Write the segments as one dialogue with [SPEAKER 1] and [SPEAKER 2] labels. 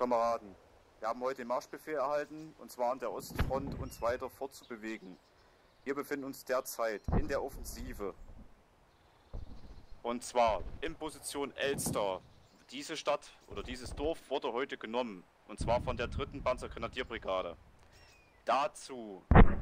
[SPEAKER 1] Kameraden, wir haben heute den Marschbefehl erhalten, und zwar an der Ostfront, uns weiter fortzubewegen. Wir befinden uns derzeit in der Offensive. Und zwar in Position Elster. Diese Stadt oder dieses Dorf wurde heute genommen, und zwar von der 3. Panzergrenadierbrigade. Dazu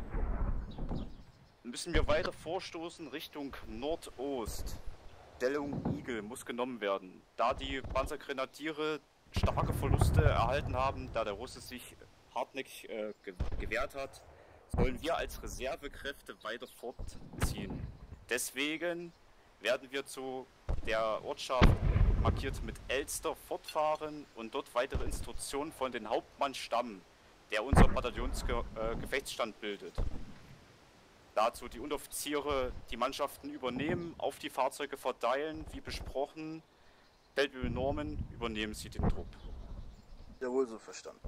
[SPEAKER 1] müssen wir weiter vorstoßen Richtung Nordost. Stellung Igel muss genommen werden, da die Panzergrenadiere starke Verluste erhalten haben, da der Russe sich hartnäckig gewehrt hat, sollen wir als Reservekräfte weiter fortziehen. Deswegen werden wir zu der Ortschaft markiert mit Elster fortfahren und dort weitere Instruktionen von den Hauptmann-Stamm, der unser Bataillonsgefechtsstand bildet. Dazu die Unteroffiziere die Mannschaften übernehmen, auf die Fahrzeuge verteilen, wie besprochen. Feldwebel Norman, übernehmen Sie den Trupp.
[SPEAKER 2] Jawohl, so verstanden.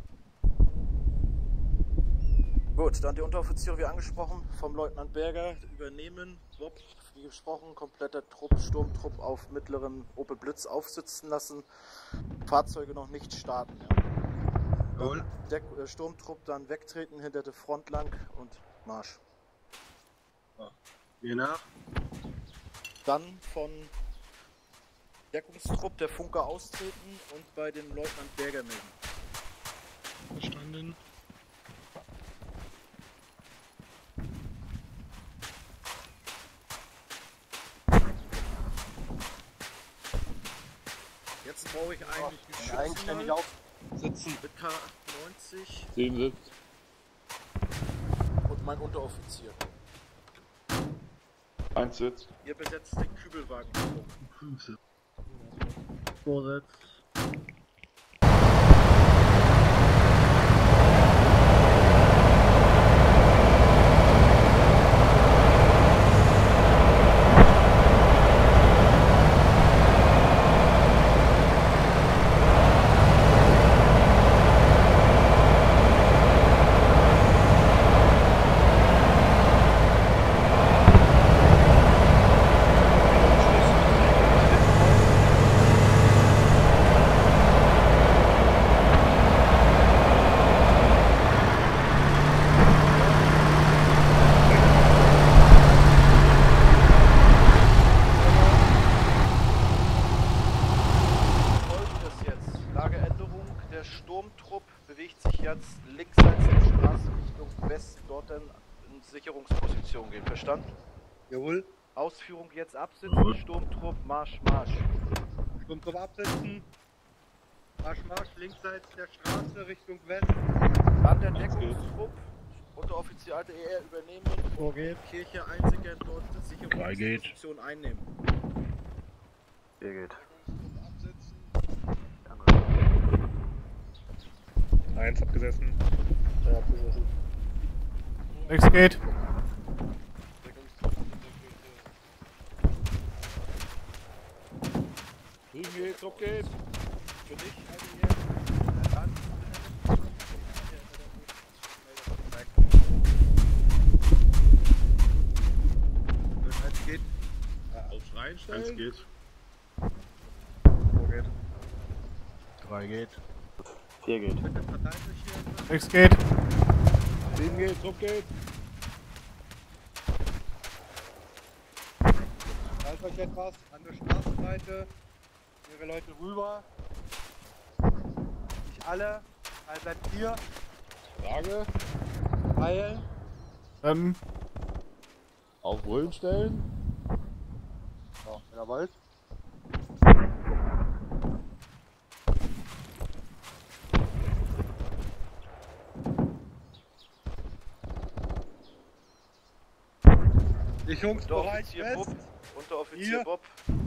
[SPEAKER 2] Gut, dann die Unteroffiziere wie angesprochen vom Leutnant Berger übernehmen. Bob, wie besprochen, kompletter Trupp, Sturmtrupp auf mittleren Opel Blitz aufsitzen lassen. Fahrzeuge noch nicht starten. Ja. Der Sturmtrupp dann wegtreten hinter der Front lang und Marsch.
[SPEAKER 3] Hier nach.
[SPEAKER 2] Dann von Deckungstrupp der Funker austreten und bei dem Leutnant Berger melden.
[SPEAKER 3] Verstanden.
[SPEAKER 2] Jetzt brauche ich eigentlich einen
[SPEAKER 3] Eigenständig aufsitzen.
[SPEAKER 2] mit K98
[SPEAKER 4] 7 sitzt.
[SPEAKER 2] und mein Unteroffizier.
[SPEAKER 4] 1 sitzt.
[SPEAKER 2] Ihr besetzt den Kübelwagen.
[SPEAKER 3] 5 Vorsitz. Jawohl.
[SPEAKER 2] Ausführung jetzt absitzen, Sturmtrupp, Marsch, Marsch.
[SPEAKER 3] Sturmtrupp absetzen. Marsch, Marsch, linksseits der Straße Richtung West.
[SPEAKER 2] Dann der Deckungstrupp, Unteroffizier alte ER übernehmen.
[SPEAKER 3] Vorgeht.
[SPEAKER 2] Kirche einziger dort Sicherungsposition einnehmen.
[SPEAKER 5] Hier geht.
[SPEAKER 3] Absetzen.
[SPEAKER 5] Danke.
[SPEAKER 4] 1 abgesessen.
[SPEAKER 3] 3 abgesessen.
[SPEAKER 4] Nichts geht. Grün geht, Druck geht.
[SPEAKER 2] Für dich, alte ER. Dann.
[SPEAKER 3] Eins geht.
[SPEAKER 4] Auf Schreien stellen.
[SPEAKER 3] 1 geht.
[SPEAKER 5] Vorgeht.
[SPEAKER 3] 3 geht.
[SPEAKER 5] 4 geht.
[SPEAKER 3] Bitte verteilt euch hier.
[SPEAKER 4] Nichts geht. 7 geht, Druck geht.
[SPEAKER 3] Verteilt euch etwas an der Straßenseite. Ihre Leute rüber. Nicht alle. Alle bleibt hier.
[SPEAKER 4] Frage.
[SPEAKER 3] Heilen.
[SPEAKER 4] Auf Rollen stellen.
[SPEAKER 3] Ja, in der Wald. Sicherungsbereich
[SPEAKER 2] Unteroffizier Bob.
[SPEAKER 3] fest.
[SPEAKER 2] Unteroffizier
[SPEAKER 3] Hier.
[SPEAKER 2] Bob.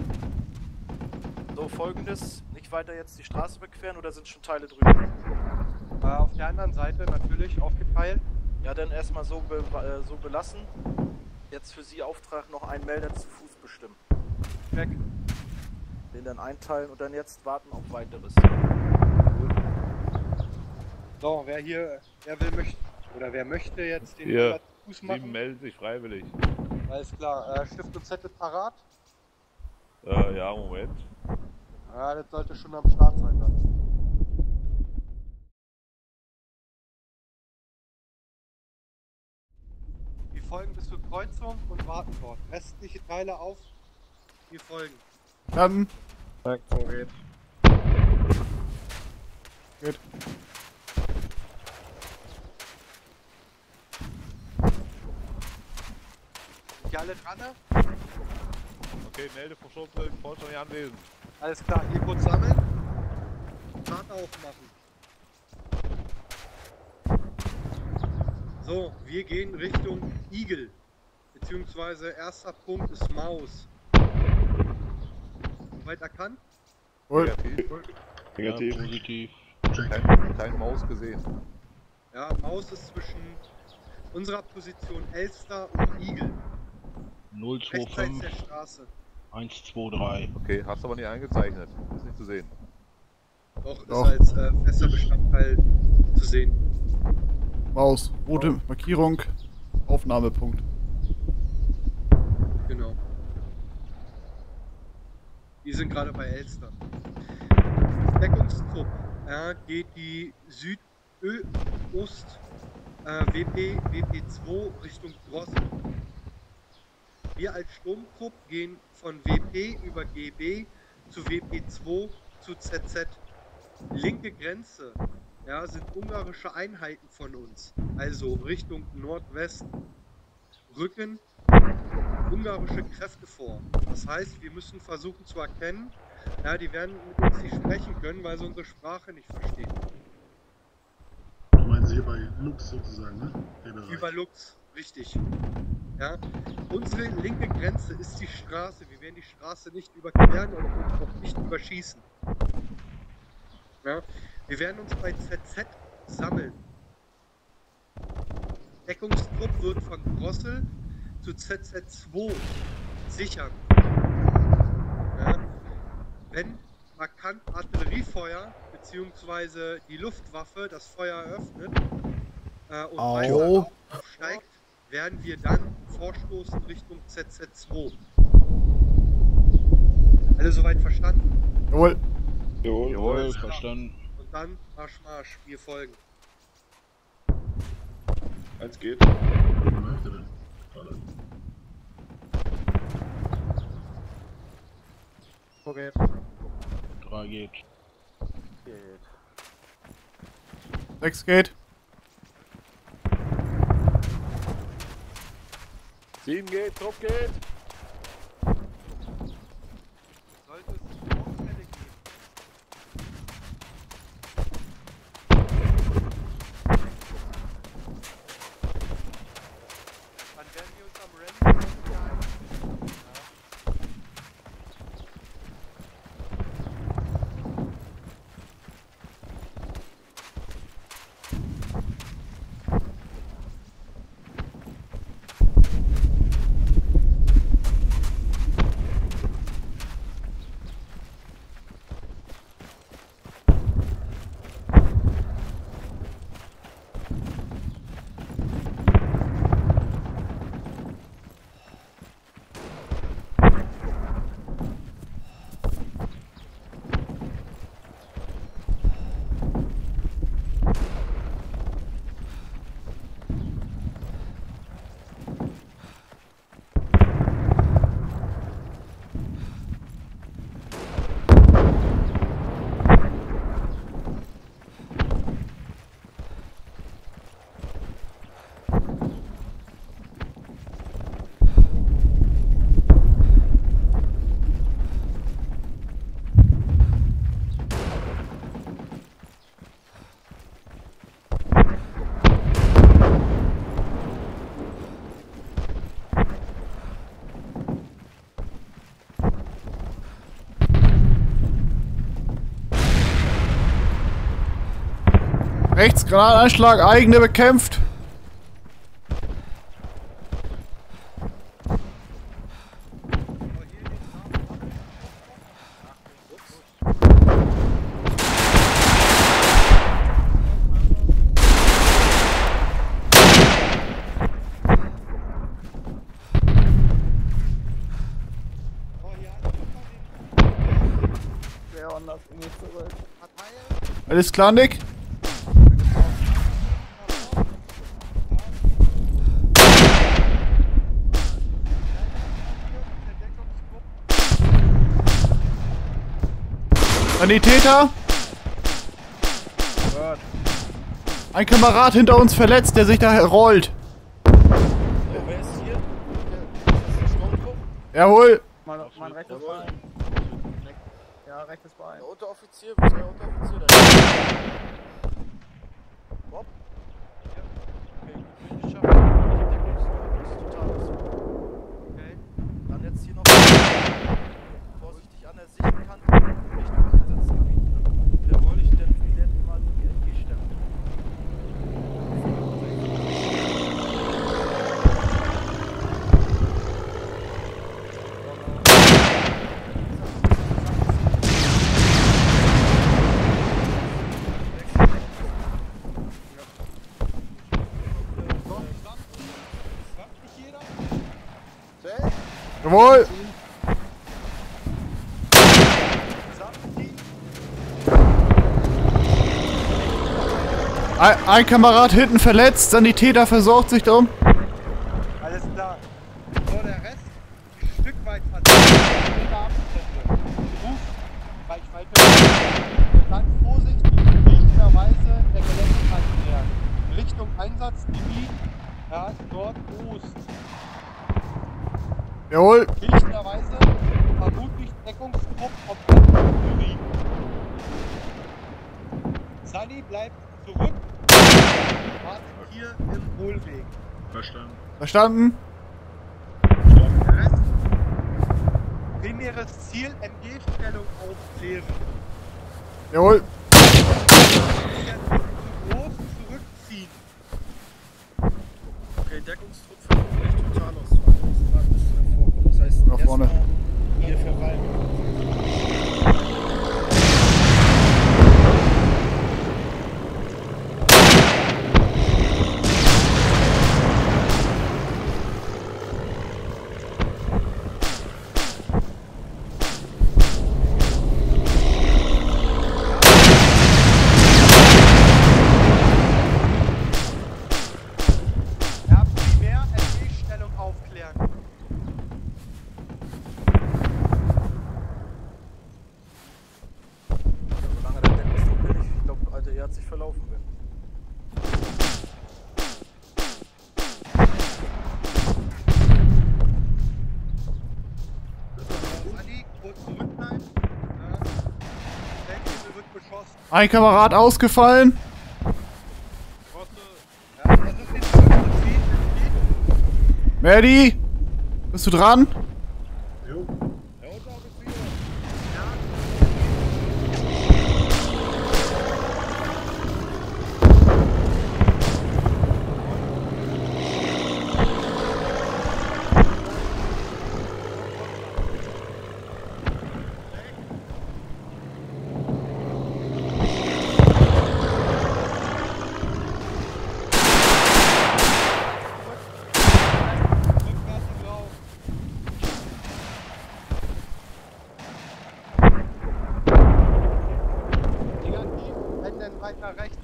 [SPEAKER 2] So, folgendes. Nicht weiter jetzt die Straße überqueren oder sind schon Teile drüben?
[SPEAKER 3] Auf der anderen Seite natürlich aufgeteilt.
[SPEAKER 2] Ja, dann erstmal so belassen. Jetzt für Sie Auftrag noch einen Melder zu Fuß bestimmen.
[SPEAKER 3] Weg.
[SPEAKER 2] Den dann einteilen und dann jetzt warten auf weiteres.
[SPEAKER 3] So, wer will wer möchte jetzt den
[SPEAKER 4] Hier.
[SPEAKER 3] Melder zu Fuß
[SPEAKER 4] 7
[SPEAKER 3] machen?
[SPEAKER 4] meldet sich freiwillig.
[SPEAKER 3] Alles klar. Stift und Zettel parat.
[SPEAKER 4] Ja, Moment.
[SPEAKER 3] Ja, das sollte schon am Start sein dann. folgen bis zur Kreuzung und warten dort. Restliche Teile auf. Wir folgen.
[SPEAKER 6] Dann.
[SPEAKER 5] Zack, vorgeht.
[SPEAKER 6] Geht.
[SPEAKER 3] Sind die alle dran? Ne?
[SPEAKER 4] Okay, melde verschoben, vollständig anwesend.
[SPEAKER 3] Alles klar, hier kurz sammeln. Fahrt aufmachen. So, wir gehen Richtung Igel. Beziehungsweise erster Punkt ist Maus. Weit erkannt?
[SPEAKER 6] Wohl.
[SPEAKER 4] Negativ.
[SPEAKER 5] Ja, positiv.
[SPEAKER 4] Kein Maus gesehen.
[SPEAKER 3] Ja, Maus ist zwischen unserer Position Elster und Igel. Rechtseits der
[SPEAKER 5] 025
[SPEAKER 3] Straße.
[SPEAKER 5] 123.
[SPEAKER 4] Okay, hast aber nicht eingezeichnet. Ist nicht zu sehen.
[SPEAKER 3] Doch, ist
[SPEAKER 6] Doch.
[SPEAKER 3] als fester Bestandteil zu sehen.
[SPEAKER 6] Maus. Rote Markierung. Aufnahmepunkt.
[SPEAKER 3] Genau. Wir sind gerade bei Elster. Deckungstrupp geht die Südost WP2 Richtung Drossel. Wir als Sturmtrupp gehen von WP über GB zu WP2 zu ZZ. Linke Grenze sind ungarische Einheiten von uns, also Richtung Nordwesten. Rücken ungarische Kräfte vor. Das heißt, wir müssen versuchen zu erkennen, die werden mit uns nicht sprechen können, weil sie unsere Sprache nicht verstehen.
[SPEAKER 7] Du meinst hier bei Lux sozusagen, ne?
[SPEAKER 3] Über Lux, richtig. Ja. Unsere linke Grenze ist die Straße. Wir werden die Straße nicht überqueren und auch nicht überschießen. Ja. Wir werden uns bei ZZ sammeln. Deckungstrupp wird von Drossel zu ZZ2 sichern. Ja. Wenn markant Artilleriefeuer bzw. die Luftwaffe das Feuer eröffnet und weiter aufsteigt, werden wir dann vorstoßen Richtung ZZ2. Alle soweit verstanden?
[SPEAKER 6] Jawohl.
[SPEAKER 5] Jawohl, verstanden.
[SPEAKER 3] Und dann Marsch, Marsch, wir folgen.
[SPEAKER 4] Eins geht.
[SPEAKER 7] Wo läuft der denn? Gerade.
[SPEAKER 2] Vorgeht.
[SPEAKER 5] 3 geht.
[SPEAKER 2] 4 geht.
[SPEAKER 6] 6 geht.
[SPEAKER 4] 7 geht, Trupp geht.
[SPEAKER 3] Sollte es Vorfälle geben? Dann werden wir uns am Rennen
[SPEAKER 6] Rechts, Granateneinschlag, eigene bekämpft. Alles klar, Nick? Sanitäter! Ein Kamerad hinter uns verletzt, der sich da rollt.
[SPEAKER 2] Wer ist hier? Ist das der Sturmtrupp?
[SPEAKER 6] Jawohl!
[SPEAKER 8] Mein rechtes
[SPEAKER 2] Jawohl.
[SPEAKER 8] Bein. Ja, rechtes Bein.
[SPEAKER 2] Der Unteroffizier, wo ist der Unteroffizier? Da Bob? Ja. Okay, gut durchgeschafft. Das ist total was. Okay. Dann jetzt hier noch vorsichtig an der Sichtkante Richtung Einsatzgebiet. Jawohl, ich definiere mal die NG-Stellung.
[SPEAKER 6] Jawohl! Ein Kamerad hinten verletzt, Sanitäter versorgt sich darum.
[SPEAKER 3] Alles klar. So, der Rest ein Stück weit verteilt. Ruf, Reichweite. Und dann vorsichtig, richtigerweise der Gelenkkante nähern. Richtung Einsatzgebiet, ja, Nordost.
[SPEAKER 6] Jawohl!
[SPEAKER 3] Richtigerweise vermutlich Deckungstrupp komplett Jury. Sunny bleibt zurück. Wartet hier im Hohlweg.
[SPEAKER 7] Verstanden.
[SPEAKER 6] Verstanden?
[SPEAKER 3] Der Rest. Primäres Ziel, MG-Stellung aufklären.
[SPEAKER 6] Jawohl!
[SPEAKER 3] Jetzt zu groß zurückziehen.
[SPEAKER 2] Okay, Deckungstrupp versucht nicht total auszuhalten. Das ist gerade ein bisschen hervorkommen. Das heißt,
[SPEAKER 6] Nach vorne.
[SPEAKER 2] erstmal hier verweilen.
[SPEAKER 3] Ja, primär MG-Stellung aufklären.
[SPEAKER 2] Solange der Deckungstrupp will, ich glaube, Alter, er hat sich verlaufen will.
[SPEAKER 3] Sunny, kurz zurückbleiben. Ja. Deckung wird beschossen.
[SPEAKER 6] Ein Kamerad ausgefallen.
[SPEAKER 3] Ja, versucht den zurückzuziehen. Es geht.
[SPEAKER 6] Merdi! Bist du dran?
[SPEAKER 7] Jo.
[SPEAKER 3] Rückwärts drauf. Negativ, Händen weiter rechts.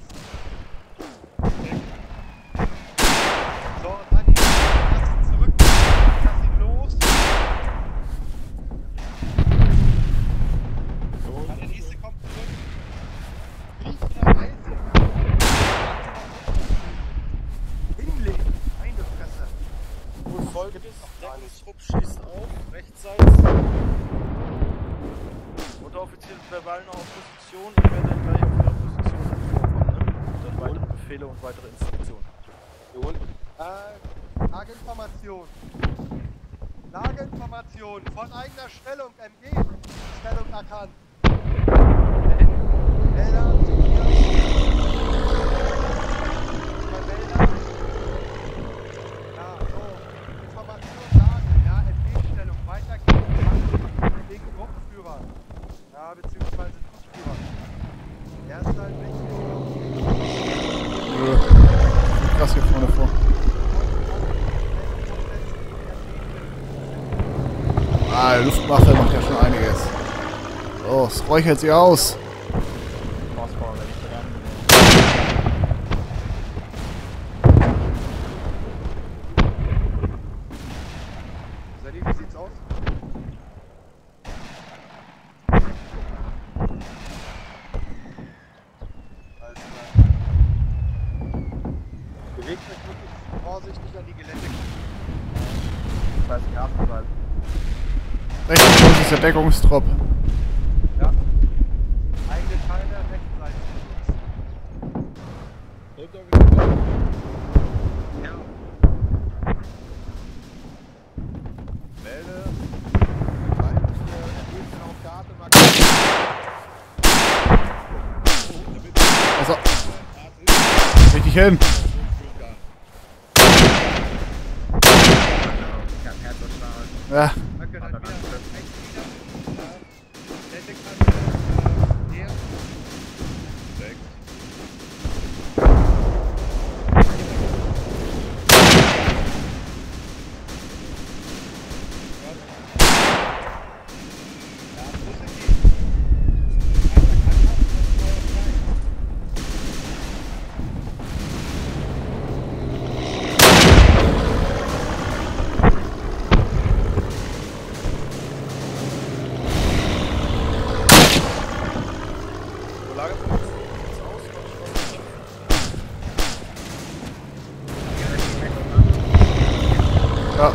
[SPEAKER 3] So, Sunny, lass ihn zurück. Lass ihn los. Ja, der nächste kommt zurück. Richtigerweise. Hinlegen. Meine Fresse.
[SPEAKER 2] Gut, folgendes. Deckungstrupp schließt auf, rechtsseits. Unteroffizier verbal noch auf Position. Ich werde dann gleich auf Ihre Position vorkommen. Ne? Und dann weitere Befehle und weitere Instruktionen.
[SPEAKER 3] Jawohl. Lageinformation. Lageinformation von eigener Stellung, MG. Stellung erkannt. Wälder, Wälder. Ja, so. Information, Lage. Ja, MG-Stellung. Weitergehen. Wegen Gruppenführer. Ja, beziehungsweise Zugführer. Erster in Richtung.
[SPEAKER 6] Nö. Krass hier vorne vor. Ah, die Luftwaffe macht ja schon einiges. So, es räuchert sie aus.
[SPEAKER 8] Ausbau, wenn ich dran
[SPEAKER 3] Sadi, wie sieht's aus? vorsichtig an die Geländekante.
[SPEAKER 8] Das heißt, Grafenwald.
[SPEAKER 6] Rechts von uns ist der Deckungstrupp.
[SPEAKER 8] Ja. Eingeteilte Rechtsseite.
[SPEAKER 3] Ja.
[SPEAKER 4] Melde. Feindliche Ergebnisse auf Karte markieren.
[SPEAKER 6] Also. Richtig hin.
[SPEAKER 8] Ich hab Herz und Stahl.
[SPEAKER 6] Ja.
[SPEAKER 3] Danke, dann wieder
[SPEAKER 8] Warte,
[SPEAKER 3] rechts wieder. Geländekante. Näher.
[SPEAKER 4] Sechs.
[SPEAKER 3] Ja, positiv. Einer kann ab, das Feuer frei.
[SPEAKER 6] Ja.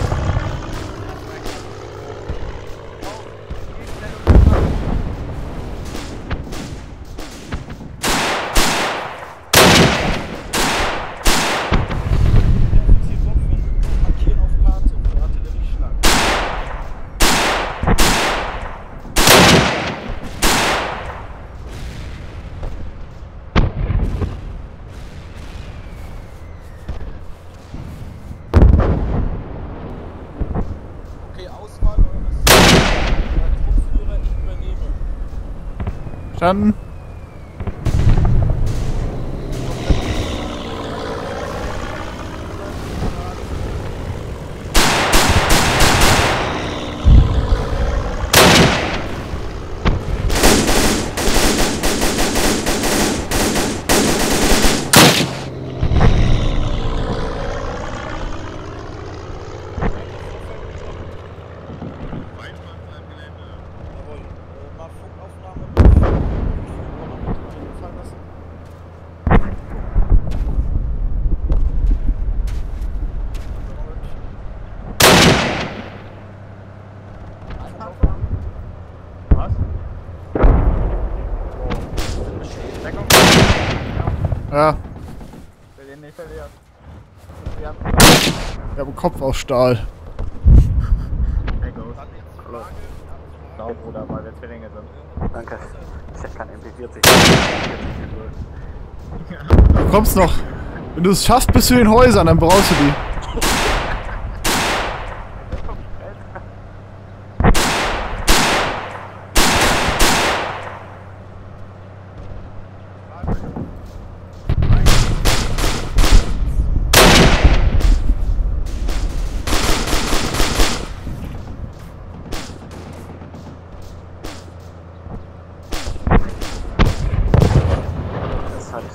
[SPEAKER 2] Markieren auf Karte für Artillerieschlag. Okay, Auswahl eures Truppführer, ich übernehme.
[SPEAKER 6] Verstanden?
[SPEAKER 2] Jawohl. Mal Funkaufnahme mit Chronometer einfallen lassen.
[SPEAKER 8] Was? Deckung.
[SPEAKER 6] Ja.
[SPEAKER 8] Will den nicht verlieren. Wir haben
[SPEAKER 6] Ich habe einen Kopf aus Stahl.
[SPEAKER 8] Deckung. Genau, Bruder, weil wir Zwillinge sind.
[SPEAKER 2] Danke. Ich hätte kein MP40.
[SPEAKER 6] Du kommst noch. Wenn du es schaffst, bis zu den Häusern, dann brauchst du die.
[SPEAKER 2] Das ist halt.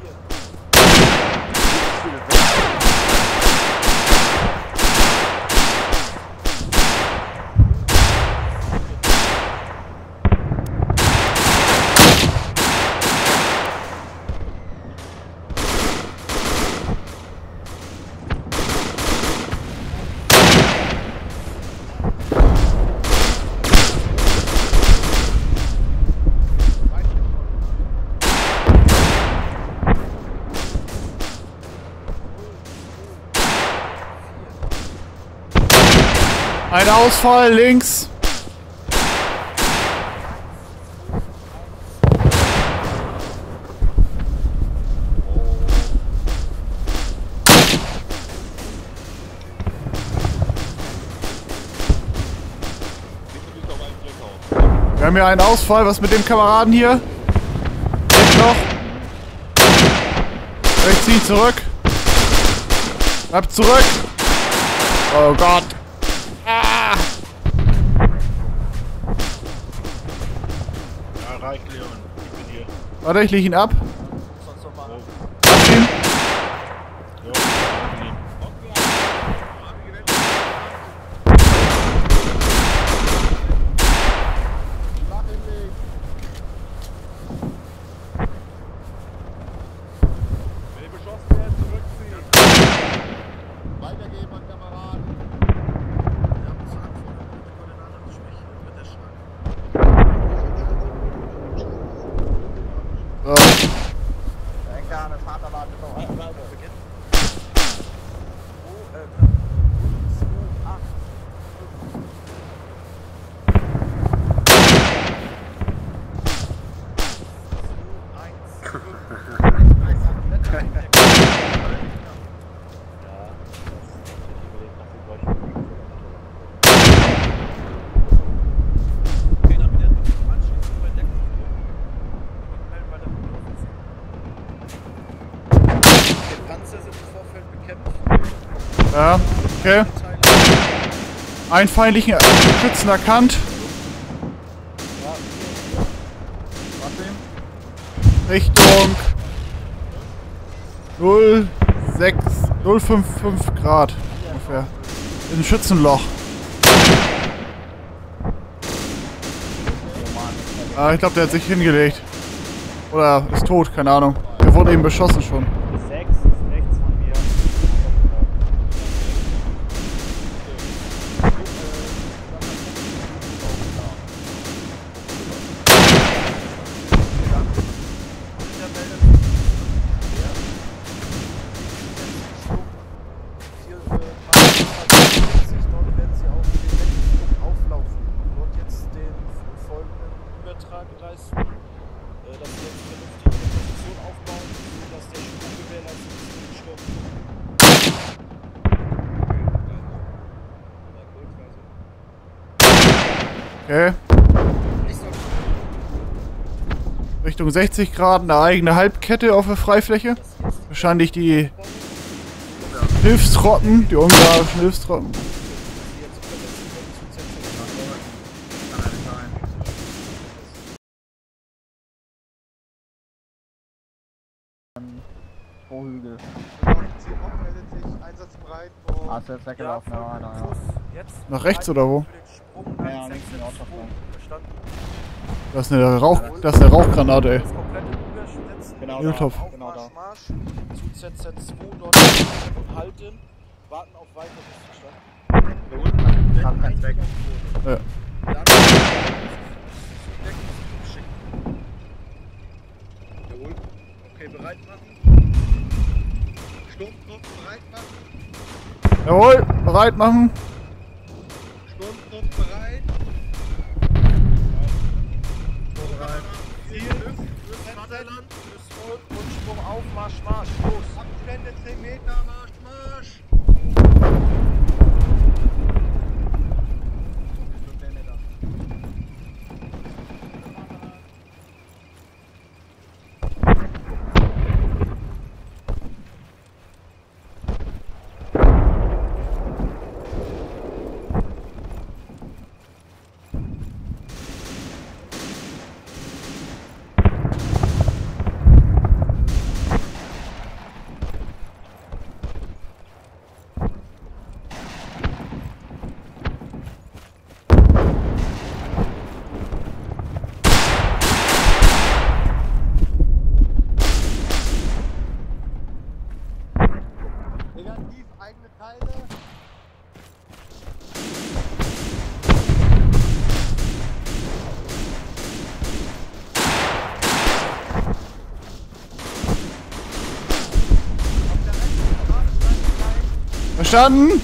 [SPEAKER 6] Ein Ausfall links. Wir haben hier einen Ausfall. Was mit dem Kameraden hier? Jetzt noch. Ich zieh zurück. Bleib zurück. Oh Gott. Ah!
[SPEAKER 5] Ja, reicht, Leon. Ich bin hier.
[SPEAKER 6] Warte, ich leg ihn ab.
[SPEAKER 2] Sonst noch mal.
[SPEAKER 6] Abziehen.
[SPEAKER 5] Ja, ich bin hier.
[SPEAKER 4] Wenn ihr beschossen werdet, zurückziehen.
[SPEAKER 6] Ja, okay. Einen feindlichen Schützen erkannt. Richtung 055 Grad ungefähr. Im Schützenloch. Ah, ich glaube, der hat sich hingelegt. Oder ist tot, keine Ahnung. Der wurde eben beschossen schon.
[SPEAKER 8] 6 ist rechts von mir.
[SPEAKER 2] Dort werden sie auf den Deckungspunkt auflaufen. Dort jetzt den folgenden Übertrag leisten, dass wir jetzt vernünftige Position aufbauen, sodass der Sturm gewährleistet ist für den Sturm.
[SPEAKER 6] Okay. Richtung 60 Grad, eine eigene Halbkette auf der Freifläche. Wahrscheinlich die Hilfstroppen, die ungarischen Hilfstroppen.
[SPEAKER 8] Pro-Hügel.
[SPEAKER 3] C-Bock meldet sich einsatzbereit und
[SPEAKER 8] Hast du jetzt weggelaufen? Ja, ja.
[SPEAKER 6] Nach rechts oder wo?
[SPEAKER 8] Ja, links in Nordverstand.
[SPEAKER 6] Das ist eine Rauchgranate, ey.
[SPEAKER 8] Genau
[SPEAKER 6] Mühltopf.
[SPEAKER 8] da. Genau da.
[SPEAKER 2] Marsch, zu ZZ2 dort und halten, warten auf weiteres Verstand.
[SPEAKER 8] Hab keinen Zweck.
[SPEAKER 6] Ja.
[SPEAKER 2] Dann schicken.
[SPEAKER 3] Jawohl. Okay, bereit machen. Sturmtrupp bereit machen.
[SPEAKER 6] Jawohl, bereit machen.
[SPEAKER 3] Sturmtrupp bereit. Bereit. Ziel ist Vaterland.
[SPEAKER 2] Und Sprung auf, Marsch, Marsch, los.
[SPEAKER 3] Abstände 10 Meter, Marsch, Marsch. Negativ, eigene Teile.
[SPEAKER 6] Verstanden?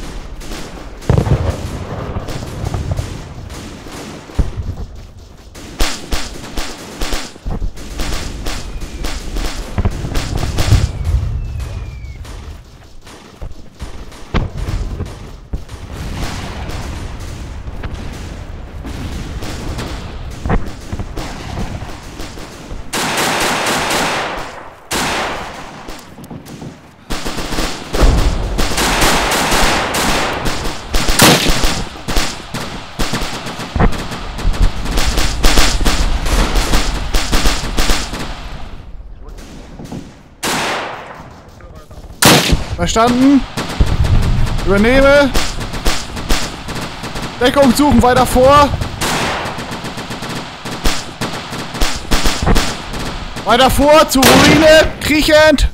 [SPEAKER 6] Verstanden? Übernehme. Deckung suchen, weiter vor. Weiter vor, zur Ruine, kriechend.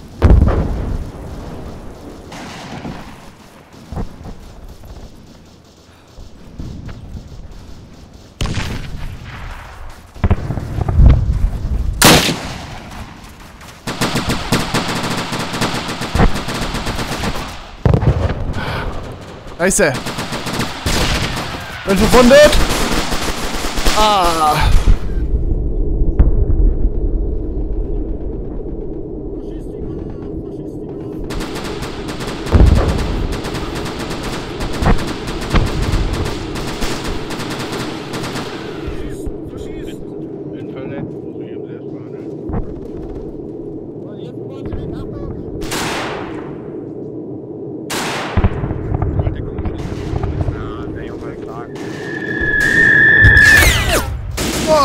[SPEAKER 6] Scheiße. Bin verwundet. Ah.
[SPEAKER 5] Bin verletzt, muss ich jetzt erst behandeln.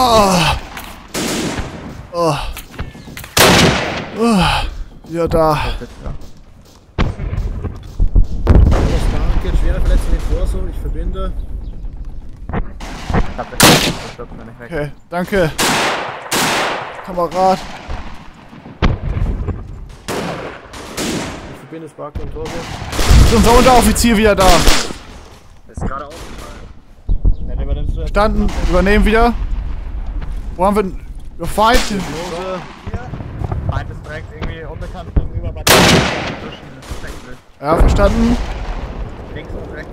[SPEAKER 6] Oh. Oh. Ja, da.
[SPEAKER 2] Danke, schwere Verletzung in Torso, ich verbinde.
[SPEAKER 6] Okay, danke. Kamerad.
[SPEAKER 2] Ich verbinde Spark und Torso.
[SPEAKER 6] Ist unser Unteroffizier wieder da.
[SPEAKER 8] Ist gerade aufgefallen. Dann übernimmst du jetzt.
[SPEAKER 6] Verstanden, übernehmen wieder. Wo haben wir den Feind?
[SPEAKER 8] Feind ist direkt irgendwie unbekannt gegenüber bei der
[SPEAKER 6] Ja, verstanden.
[SPEAKER 8] links und rechts.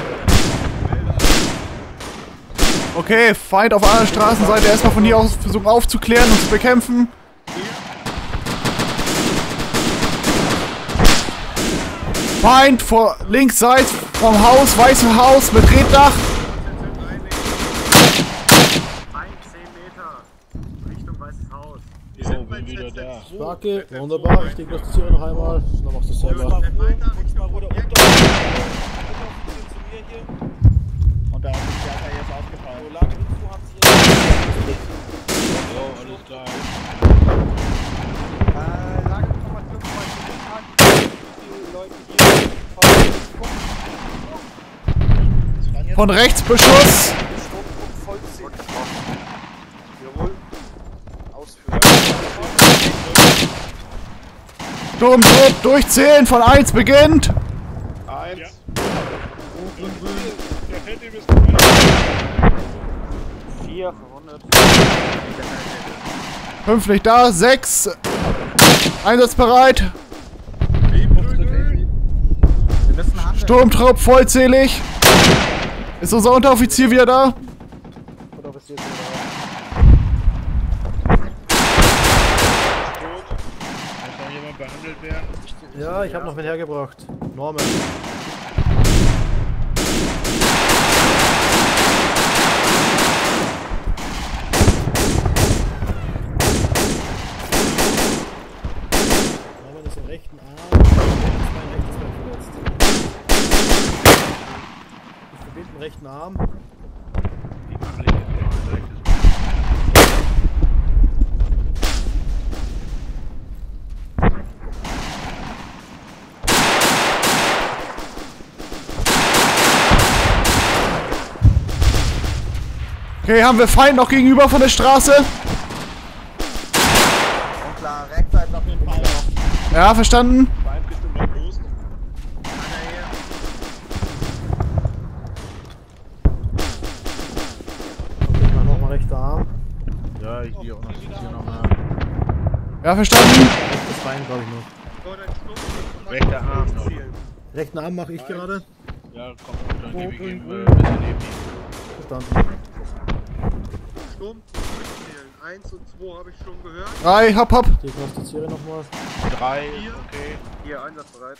[SPEAKER 6] Okay, Feind auf einer Straßenseite. Erstmal von hier aus versuchen aufzuklären und zu bekämpfen. Feind vor linksseits vom Haus, weißes Haus mit Reddach.
[SPEAKER 8] 10 Meter Richtung weißes Haus.
[SPEAKER 5] So, bin wieder da.
[SPEAKER 2] Sparke, wunderbar, ich diagnostiziere noch einmal, dann machst du es selber.
[SPEAKER 8] Und da ist der jetzt aufgefallen.
[SPEAKER 5] So, alles klar.
[SPEAKER 6] Von rechts Beschuss.
[SPEAKER 2] Jawohl. Ausführen.
[SPEAKER 6] Sturmtrupp durchzählen. Von 1 beginnt.
[SPEAKER 5] 1.
[SPEAKER 4] Ja.
[SPEAKER 5] Der Fetti bis
[SPEAKER 8] 4 verwundet.
[SPEAKER 6] 5 nicht da. 6. Einsatzbereit.
[SPEAKER 8] Wir müssen handeln.
[SPEAKER 6] Sturmtrupp vollzählig. Ist unser Unteroffizier wieder da?
[SPEAKER 5] tot. Muss noch jemand behandelt werden?
[SPEAKER 2] Ja, ich habe noch mit hergebracht. Norman. Norman ist im rechten Arm. Mein rechtes Bein verletzt. Ich verbinde den rechten Arm.
[SPEAKER 5] Wie mache ich jetzt mal ein rechtes
[SPEAKER 6] Okay, haben wir Feind noch gegenüber von der Straße?
[SPEAKER 8] Und klar, rechts auf jeden Fall noch.
[SPEAKER 6] Ja, verstanden.
[SPEAKER 5] Bein Richtung Nordost.
[SPEAKER 2] Okay, nochmal rechter Arm.
[SPEAKER 5] Ja, ich gehe auch noch hier nochmal.
[SPEAKER 6] Ja, verstanden.
[SPEAKER 2] Rechtes Bein, glaube ich, noch.
[SPEAKER 5] Rechter Arm noch.
[SPEAKER 2] Rechten Arm mache ich gerade.
[SPEAKER 5] Ja, komm, dann gebe ich ihm ein bisschen neben ihm.
[SPEAKER 2] Verstanden.
[SPEAKER 3] Sturm zählen. 1 und 2 habe ich schon gehört.
[SPEAKER 6] 3, hopp.
[SPEAKER 2] Diagnostiziere nochmal.
[SPEAKER 5] 3 ist okay.
[SPEAKER 8] Hier, einsatzbereit.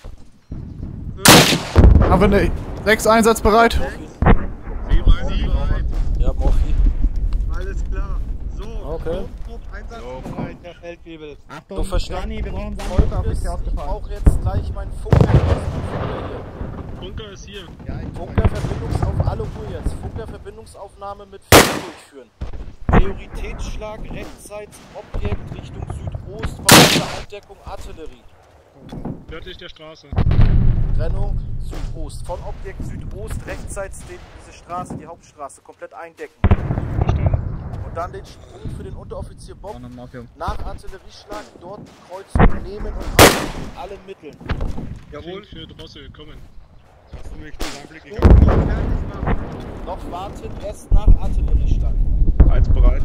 [SPEAKER 6] Haben wir eine 6 einsatzbereit?
[SPEAKER 3] 7.
[SPEAKER 2] Ja, Morphi.
[SPEAKER 3] Alles klar. So,
[SPEAKER 2] Okay.
[SPEAKER 3] Sturmtrupp, einsatzbereit, Herr Feldwebel.
[SPEAKER 2] Du verstanden?
[SPEAKER 8] wir brauchen
[SPEAKER 2] Folgendes, ich brauche jetzt gleich meinen Funker hier.
[SPEAKER 3] Bunker ist hier.
[SPEAKER 2] Funker-Verbindungsauf alle Ruhe jetzt. Funker-Verbindungsaufnahme mit Funk durchführen. Prioritätsschlag rechtsseits Objekt Richtung Südost, weitere Eindeckung Artillerie.
[SPEAKER 3] Nördlich der Straße.
[SPEAKER 2] Trennung Südost. Von Objekt Südost rechtsseits diese Straße, die Hauptstraße, komplett eindecken.
[SPEAKER 3] Verstanden.
[SPEAKER 2] Und dann den Sprung für den Unteroffizier Bob. Nach Artillerieschlag dort die Kreuzung nehmen und halten mit allen Mitteln.
[SPEAKER 3] Jawohl. Für Drossel, kommen.
[SPEAKER 5] Hast du mich den Einblick
[SPEAKER 3] Sturmtrupp fertig machen.
[SPEAKER 2] Noch warten, erst nach Artillerieschlag.
[SPEAKER 5] 1 bereit.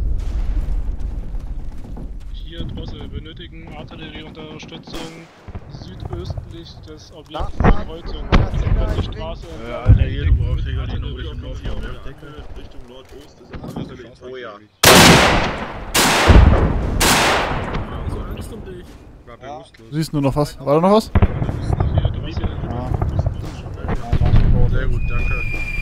[SPEAKER 3] Hier Drossel, benötigen Artillerieunterstützung südöstlich des Objekts
[SPEAKER 2] Nachfragen.
[SPEAKER 3] Kreuzung. Komplette Straße.
[SPEAKER 5] Alter, hier, du brauchst hier gar nicht noch Richtung Nord hier, oder?
[SPEAKER 4] Richtung Nordost ist es natürlich. Oh ja.
[SPEAKER 3] So Angst um dich.
[SPEAKER 5] War bewusstlos.
[SPEAKER 6] Du siehst nur noch was. War da noch was?
[SPEAKER 3] Hier Drossel.
[SPEAKER 5] Sehr gut, danke.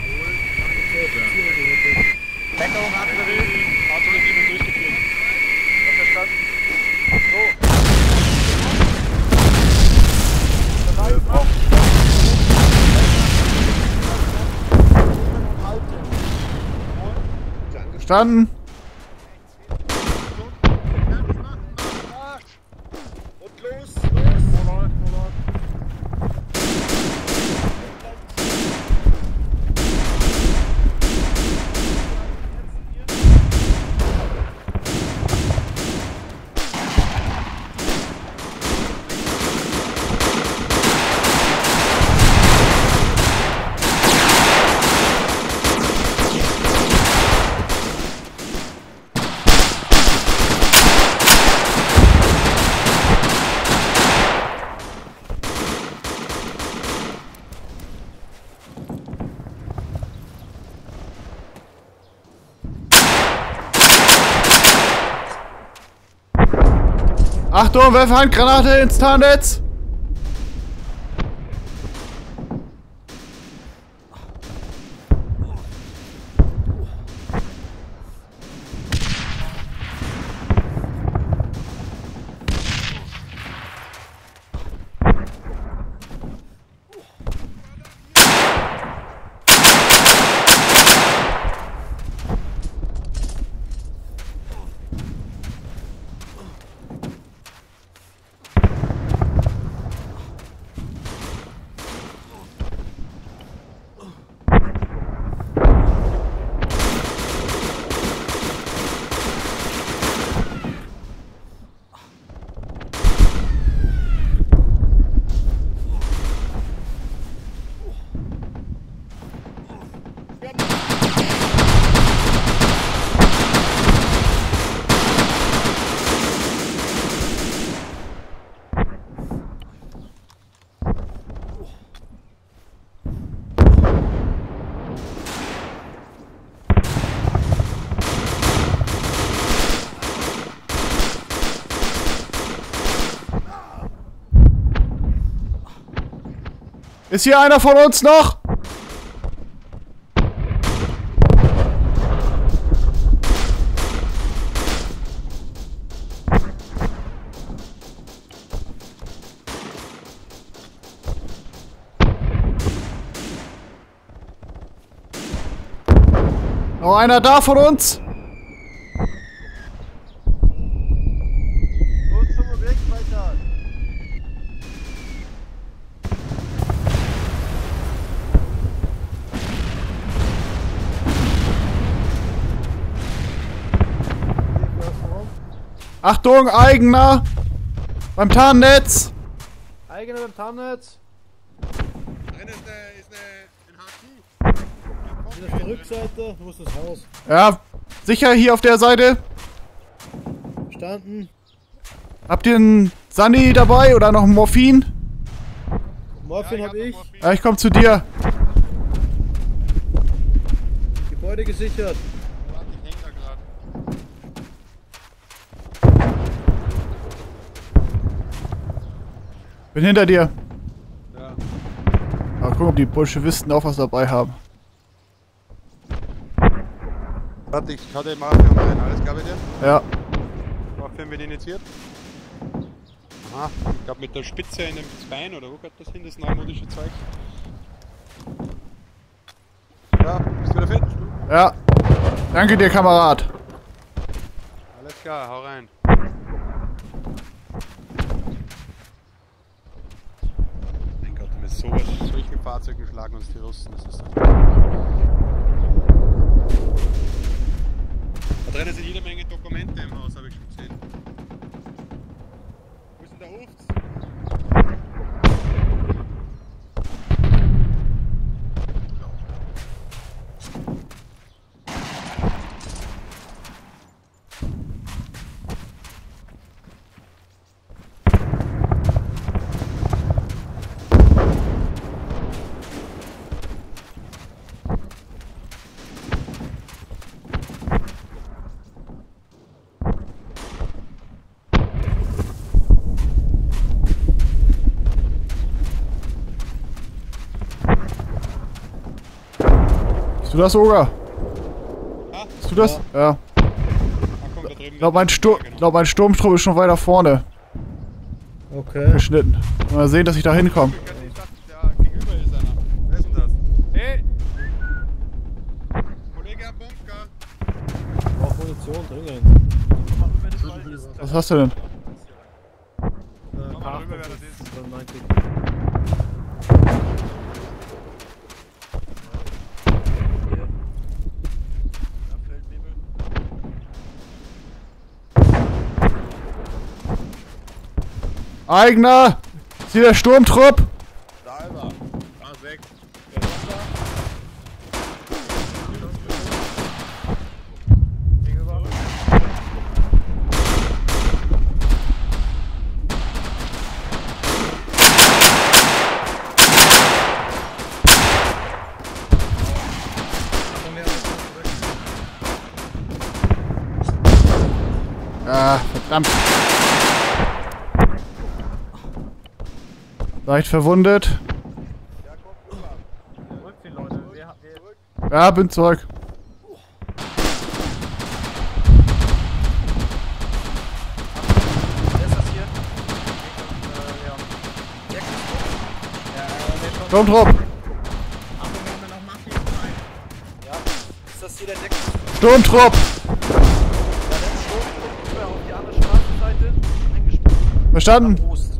[SPEAKER 8] Deckung, Artillerie.
[SPEAKER 3] Artillerie wird durchgeführt.
[SPEAKER 2] Verstanden? So.
[SPEAKER 6] Verstanden. Achtung, werfe Handgranate ins Tarnnetz! Ist hier einer von uns noch? Noch einer da von uns? Achtung, Eigener! Beim Tarnnetz!
[SPEAKER 2] Eigener beim Tarnnetz.
[SPEAKER 5] Drin ist ein HQ.
[SPEAKER 2] Das ist die Rückseite, wo ist das Haus?
[SPEAKER 6] Ja, sicher hier auf der Seite.
[SPEAKER 2] Verstanden.
[SPEAKER 6] Habt ihr einen Sunny dabei oder noch ein Morphin?
[SPEAKER 2] Morphin hab ich.
[SPEAKER 6] Ja, ich komm zu dir.
[SPEAKER 2] Gebäude gesichert.
[SPEAKER 5] Warte, ich häng da gerade.
[SPEAKER 6] Bin hinter dir.
[SPEAKER 5] Ja.
[SPEAKER 6] Mal gucken, ob die Bolschewisten auch was dabei haben.
[SPEAKER 5] Warte, ich hatte Marfium ein. Alles klar bei dir?
[SPEAKER 6] Ja.
[SPEAKER 5] Marfium wird initiiert. Aha, ich glaube mit der Spitze in dem Bein oder wo geht das hin, das neumodische Zeug? Ja, bist du wieder fit?
[SPEAKER 6] Ja. Danke dir, Kamerad.
[SPEAKER 5] Alles klar, hau rein. Mein Gott, mit solchen Fahrzeugen schlagen uns die Russen, das ist so. Da drinnen sind jede Menge Dokumente im Haus, habe ich schon gesehen. Wo ist denn der Hof?
[SPEAKER 6] Bist du das, Oga?
[SPEAKER 5] Ah,
[SPEAKER 6] Bist du das? Ja.
[SPEAKER 5] ah, komm, da drüben.
[SPEAKER 6] Ich glaube, mein Sturmtrupp ist schon weiter vorne
[SPEAKER 2] Okay.
[SPEAKER 6] geschnitten. Mal sehen, dass ich da hinkomme.
[SPEAKER 5] Ich dachte, da gegenüber ist einer. Wer ist denn das? Hey! Kollege am Bunker!
[SPEAKER 2] Brauch Munition dringend.
[SPEAKER 6] Was hast du denn?
[SPEAKER 5] Komm mal rüber, wer das ist.
[SPEAKER 2] 90.
[SPEAKER 6] Eigener! Ist hier der Sturmtrupp?
[SPEAKER 5] Salber! Ah, weg!
[SPEAKER 6] Ah, verdammt. Leicht verwundet.
[SPEAKER 8] Zurückziehen, Leute.
[SPEAKER 6] Ja, bin zurück.
[SPEAKER 2] Wer ist das hier?
[SPEAKER 6] Sturmtrupp.
[SPEAKER 2] Ja. Ist das hier der Deck?
[SPEAKER 6] Sturmtrupp.
[SPEAKER 2] Ja, der Sturmtrupp rüber auf die andere Straßenseite eingesprungen.
[SPEAKER 6] Verstanden.
[SPEAKER 2] Nach Ost.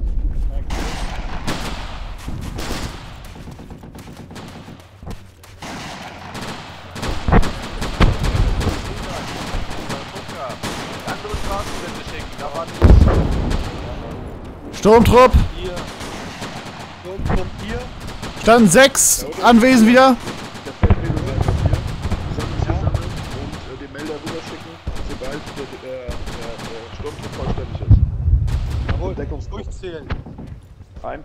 [SPEAKER 2] Andere Straßenwände schicken, da war
[SPEAKER 6] Sturmtrupp.
[SPEAKER 3] Hier. Sturmtrupp hier.
[SPEAKER 6] Standen 6 anwesend wieder.
[SPEAKER 4] Der Feldwebel sein Papier. Zusammen und den Melder rüberschicken, sobald der Sturmtrupp vollständig ist.
[SPEAKER 3] Jawohl,
[SPEAKER 4] Deckungsdruck.
[SPEAKER 3] durchzählen.
[SPEAKER 4] 1.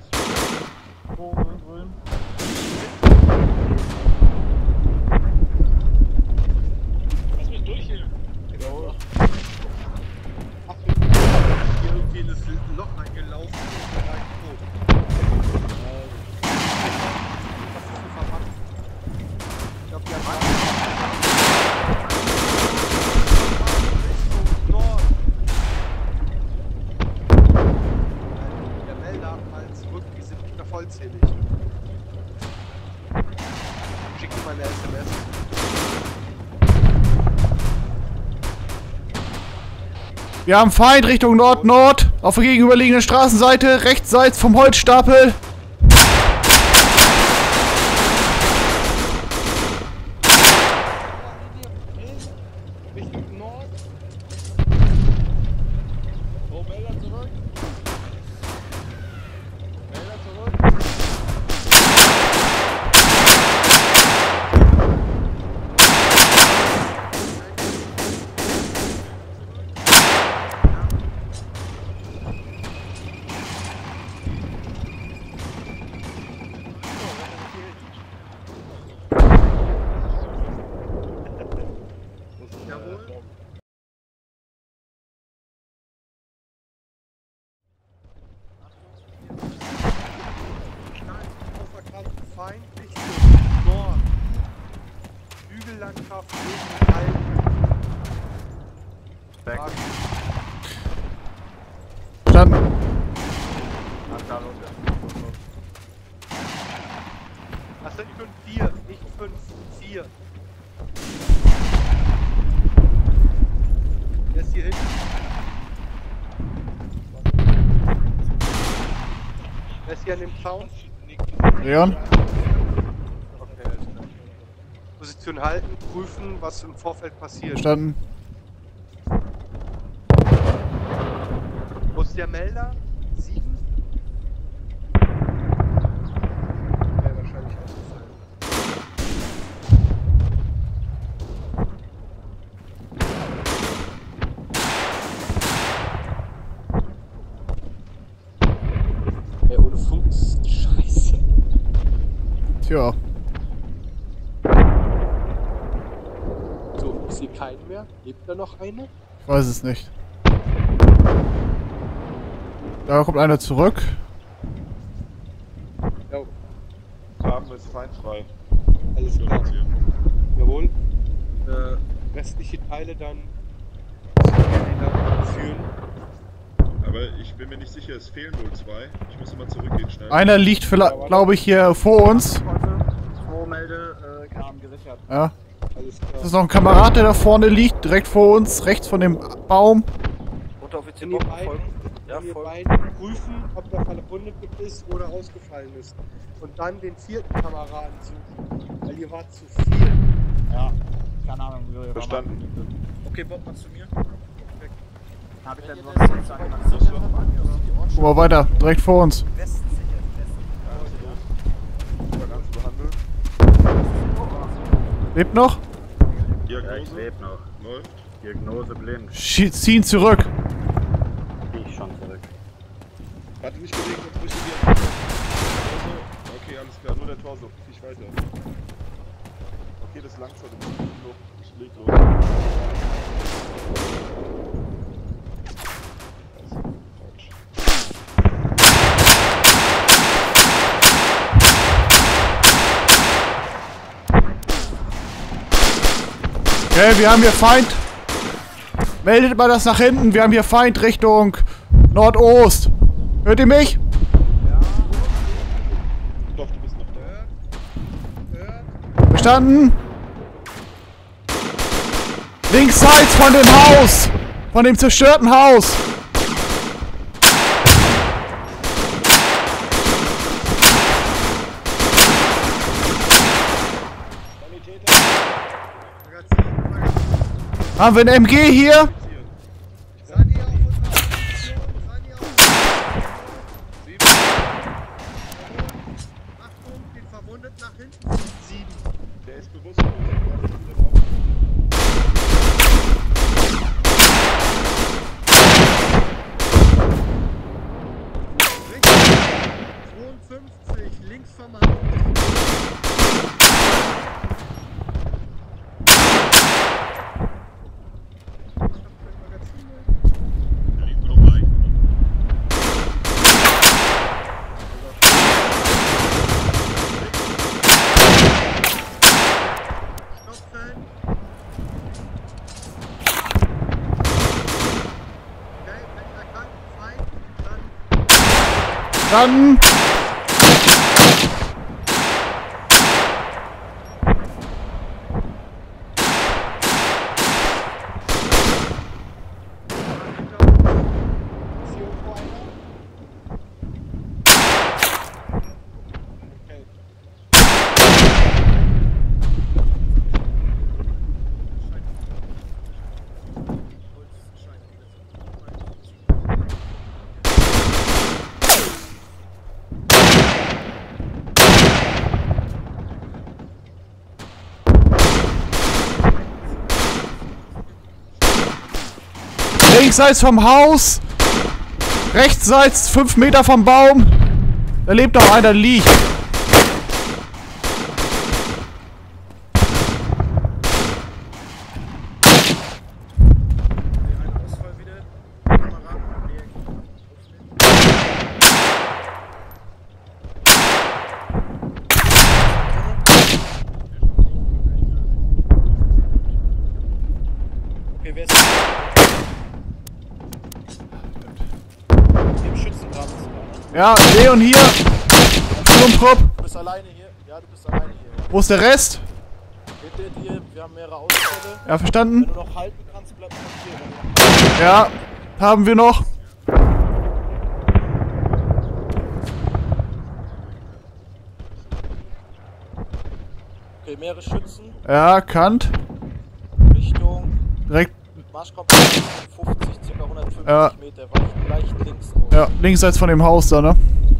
[SPEAKER 3] Lass mich durch hier. Jawohl. Achtung, hier irgendwie in das Loch eingelaufen und wir waren tot. Was ist denn verpackt? Ich glaube, die haben Richtung Norden. Der Melder mal zurück, die sind nicht mehr vollzählig. Schick dir mal eine SMS.
[SPEAKER 6] Wir haben Feind Richtung Nord-Nord. Auf der gegenüberliegenden Straßenseite. Rechtsseits vom Holzstapel.
[SPEAKER 3] Richtung Nord. Oh, Melder zurück. Melder zurück. Jawohl. Außerkraft feindlich Nord. Hügellandschaft gegen Alpen.
[SPEAKER 8] Weg.
[SPEAKER 6] Standen.
[SPEAKER 3] Das sind 5-4, nicht 5-4. Wer ist hier hinten? Wer ist hier an dem Zaun?
[SPEAKER 6] Leon.
[SPEAKER 3] Okay, alles klar. Position halten, prüfen, was im Vorfeld passiert.
[SPEAKER 6] Standen.
[SPEAKER 3] Wo ist der Melder? 7? Wäre wahrscheinlich ausgefallen. Ja, ohne Funk ist scheiße.
[SPEAKER 6] Tja.
[SPEAKER 3] So, ich sehe keinen mehr. Lebt da noch eine?
[SPEAKER 6] Ich weiß es nicht. Da kommt einer zurück.
[SPEAKER 3] Ja,
[SPEAKER 4] Haben ist feindfrei.
[SPEAKER 3] alles klar. Jawohl. Restliche Teile dann führen.
[SPEAKER 4] Aber ich bin mir nicht sicher, es fehlen wohl 2. Ich muss mal zurückgehen schnell.
[SPEAKER 6] Einer liegt, glaube ich, hier vor uns.
[SPEAKER 8] 2 Melde, Kram gesichert.
[SPEAKER 6] Ja.
[SPEAKER 3] Alles
[SPEAKER 6] Das
[SPEAKER 3] klar.
[SPEAKER 6] ist noch ein Kamerad, der da vorne liegt, direkt vor uns, rechts von dem Baum.
[SPEAKER 2] Unteroffizier
[SPEAKER 3] Wenn ihr
[SPEAKER 2] Bock
[SPEAKER 3] beiden,
[SPEAKER 2] folgen. Ja,
[SPEAKER 3] wenn ihr
[SPEAKER 2] folgen.
[SPEAKER 3] beiden prüfen, ob der verwundet ist oder ausgefallen ist. Und dann den 4. Kameraden suchen. Weil ihr wart zu viel.
[SPEAKER 8] Ja, keine Ahnung, wie wir
[SPEAKER 4] Verstanden.
[SPEAKER 2] Okay, Bob, mal zu mir.
[SPEAKER 8] Hab ich denn sonst nichts angemacht?
[SPEAKER 6] Guck mal weiter, direkt vor uns.
[SPEAKER 2] Westen sicher, Westen.
[SPEAKER 4] Ganz behandeln.
[SPEAKER 6] Lebt noch?
[SPEAKER 4] Diagnose.
[SPEAKER 8] lebe noch.
[SPEAKER 4] Läuft.
[SPEAKER 8] Diagnose blind.
[SPEAKER 6] Ziehen zurück.
[SPEAKER 8] Ich schon zurück.
[SPEAKER 4] Hatte nicht bewegt, sonst müssen wir. Torso. Okay, alles klar, nur der Torso. Nicht weiter. Okay, das langt schon. Ich leg los.
[SPEAKER 6] Okay, wir haben hier Feind. Meldet mal das nach hinten. Wir haben hier Feind Richtung Nordost. Hört ihr mich?
[SPEAKER 4] Doch, du bist noch da.
[SPEAKER 6] Verstanden? Linksseits von dem Haus. Von dem zerstörten Haus. Haben wir ein MG hier?
[SPEAKER 3] Achtung, den verwundet nach hinten. 7.
[SPEAKER 4] Der ist bewusstlos.
[SPEAKER 3] Rechts 52, links vom Haus.
[SPEAKER 6] Dann. Linksseits vom Haus. Rechtsseits 5 Meter vom Baum. Da lebt noch einer, liegt.
[SPEAKER 2] Okay, wer ist das? Im Schützengraben ist er.
[SPEAKER 6] Ja, Leon hier. Sturmtrupp.
[SPEAKER 2] Du bist alleine hier. Ja, du bist alleine hier.
[SPEAKER 6] Wo ist der Rest?
[SPEAKER 2] Hinter dir, wir haben mehrere Ausfälle.
[SPEAKER 6] Ja, verstanden?
[SPEAKER 2] Wenn du noch halten kannst, bleib noch hier.
[SPEAKER 6] Ja, haben wir noch.
[SPEAKER 2] Okay, mehrere Schützen.
[SPEAKER 6] Ja, Kant.
[SPEAKER 2] Richtung
[SPEAKER 6] Direkt,
[SPEAKER 2] Marschkompass 50, ca. 150
[SPEAKER 6] Ja.
[SPEAKER 2] Meter. Weichen leicht links aus.
[SPEAKER 6] ja, linksseits von dem Haus da, ne?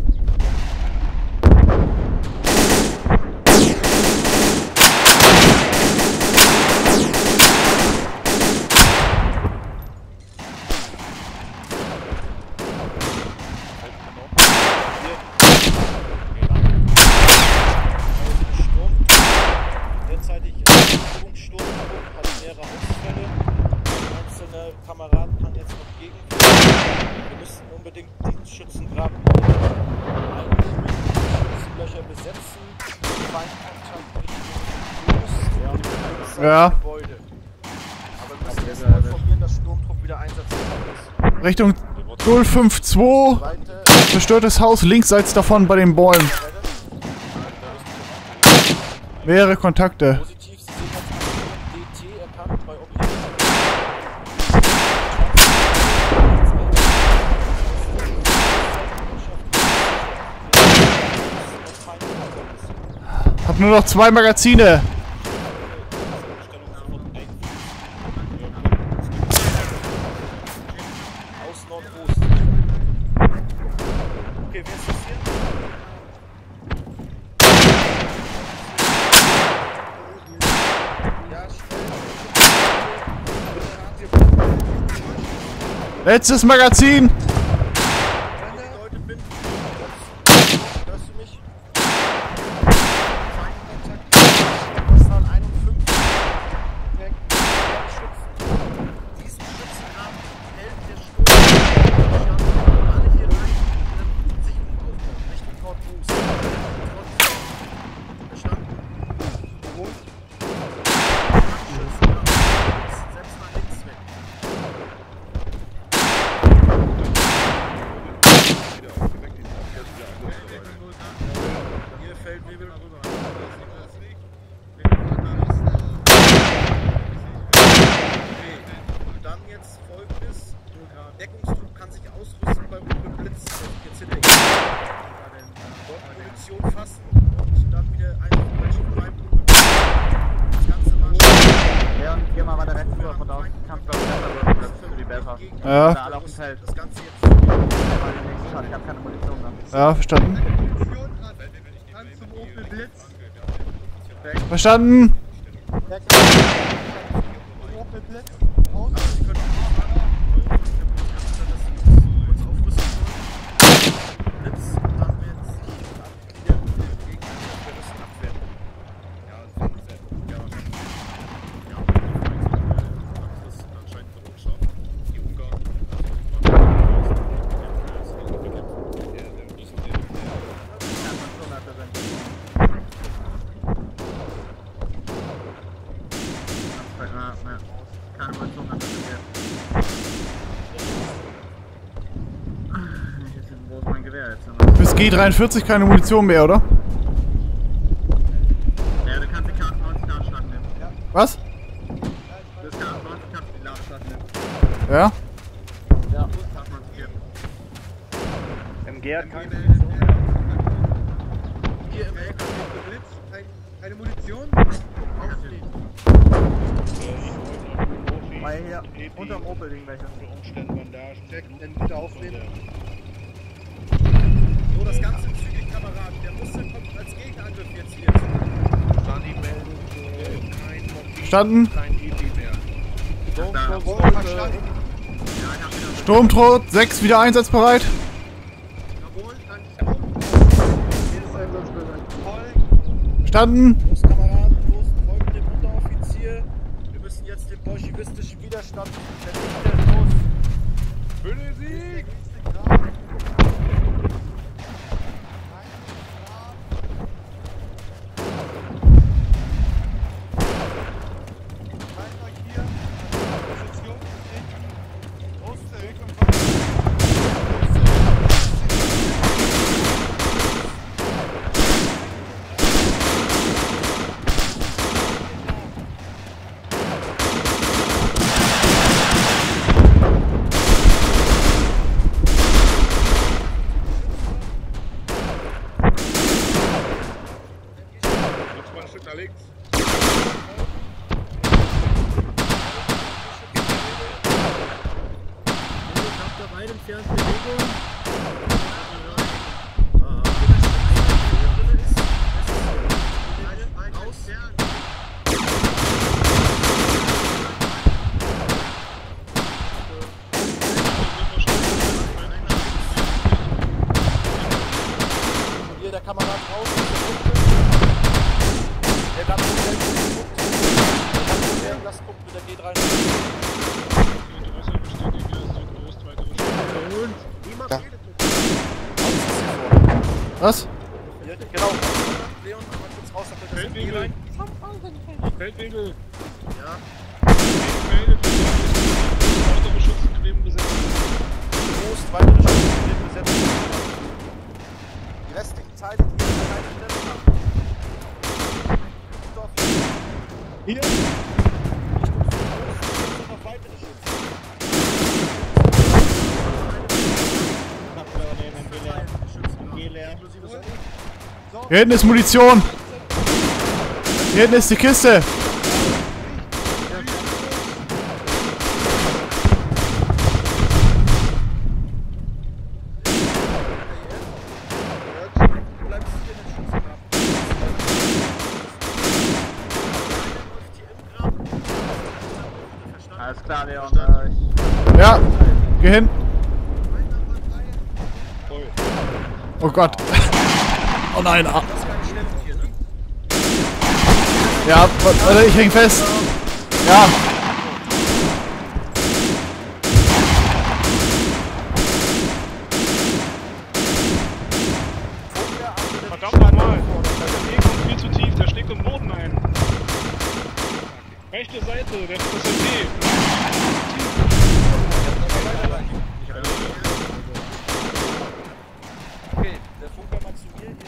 [SPEAKER 2] Derzeitig Sturm hat mehrere Ausfälle. Einzelne Kameraden kann jetzt noch gegenführen. Wir müssen unbedingt diesen Schützengraben einnehmen, Schützenlöcher besetzen, Feindkontakt Richtung
[SPEAKER 6] Ja.
[SPEAKER 2] Gebäude. Aber wir müssen erstmal informieren, dass Sturmtrupp wieder einsatzbereit ist.
[SPEAKER 6] Richtung 052.
[SPEAKER 2] Weiter.
[SPEAKER 6] Zerstörtes Haus linksseits davon bei den Bäumen. Mehrere Kontakte.
[SPEAKER 2] Positiv, Sie sehen jetzt DT erkannt bei Objekten.
[SPEAKER 6] Hab nur noch 2 Magazine.
[SPEAKER 2] Aus Nordost. Okay, wer ist das hier? Ja, schnell.
[SPEAKER 6] Letztes Magazin.
[SPEAKER 2] Die Leute binden. Hörst du mich? Feindkontakt. Pascal 51. Weg. Schützen. Diesen Schützengraben hält der Sturm. Alle hier rein. Sicherung aufbauen. Richtung Nordost. Verstanden? Gut. Schützengraben. Gegner.
[SPEAKER 6] Ja.
[SPEAKER 8] Da alle auf dem Feld.
[SPEAKER 2] Das Ganze jetzt.
[SPEAKER 8] Ich hab keine Munition mehr.
[SPEAKER 6] Ja, verstanden.
[SPEAKER 3] Munition an zum Opel Blitz.
[SPEAKER 6] Verstanden.
[SPEAKER 3] Opel Blitz.
[SPEAKER 2] Also, Sie können kurz aufrüsten wollen. Blitz, dann wird sich abgliedern mit dem Gegner, wir müssen abwehren. Ja, das ist anscheinend eine Errungenschaft. Die Ungarn,
[SPEAKER 8] Keine Munition mehr. Wo ist mein Gewehr jetzt?
[SPEAKER 6] Bis G43 keine Munition mehr, oder?
[SPEAKER 8] Ja, du kannst die K90 Ladschlag nehmen.
[SPEAKER 6] Was?
[SPEAKER 8] Bis K90 kannst du die Ladschlag nehmen.
[SPEAKER 6] Ja?
[SPEAKER 8] Ja, K90 geben.
[SPEAKER 3] MG hat keine hier im LKW Blitz. Keine Munition?
[SPEAKER 8] Weil hier unterm Opel liegen welche.
[SPEAKER 3] Bitte aufnehmen.
[SPEAKER 2] So, das Ganze zügig, Kameraden. Der Russe kommt als Gegenangriff jetzt hier.
[SPEAKER 6] Verstanden.
[SPEAKER 3] Verstanden.
[SPEAKER 6] Sturmtrot 6 wieder einsatzbereit.
[SPEAKER 3] Jawohl, dann
[SPEAKER 6] Verstanden.
[SPEAKER 2] Los, Kameraden, los, folgt dem Unteroffizier. Wir müssen jetzt den bolschewistischen Widerstand vernichten. Los.
[SPEAKER 4] Für den Sieg!
[SPEAKER 2] Hier der Kamerad raus. Der ganze Lastpunkt mit der G3.
[SPEAKER 6] Was?
[SPEAKER 2] Hier, genau. Leon, mal kurz raus, damit das G rein.
[SPEAKER 4] Feldwinkel!
[SPEAKER 2] Ja. Groß, weitere Schutzgebiete besetzen. Die restlichen Teile, die hier keine Stelle haben.
[SPEAKER 3] Hier.
[SPEAKER 2] Richtung Südost sind noch weitere Schützen.
[SPEAKER 6] Hier hinten ist Munition. Hier hinten ist die Kiste.
[SPEAKER 8] Alles klar, Leon.
[SPEAKER 6] Ja, geh hin. Oh Gott. Oh nein. Ah. Ja, warte, ich häng fest. Ja.
[SPEAKER 4] Verdammt nochmal! Der Weg kommt viel zu tief, der schlägt im Boden ein. Rechte Seite, das ist okay.
[SPEAKER 2] Okay, der Funker mal zu mir.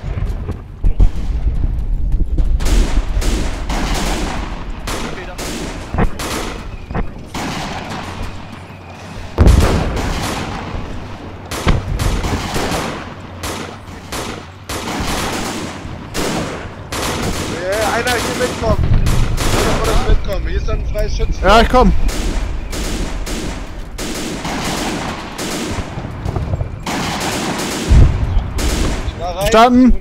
[SPEAKER 2] Okay, dann
[SPEAKER 3] Einer hier mitkommen. Oder mitkommen. Hier ist dann ein freies Schützen.
[SPEAKER 6] Ja, ich komm. Verstanden?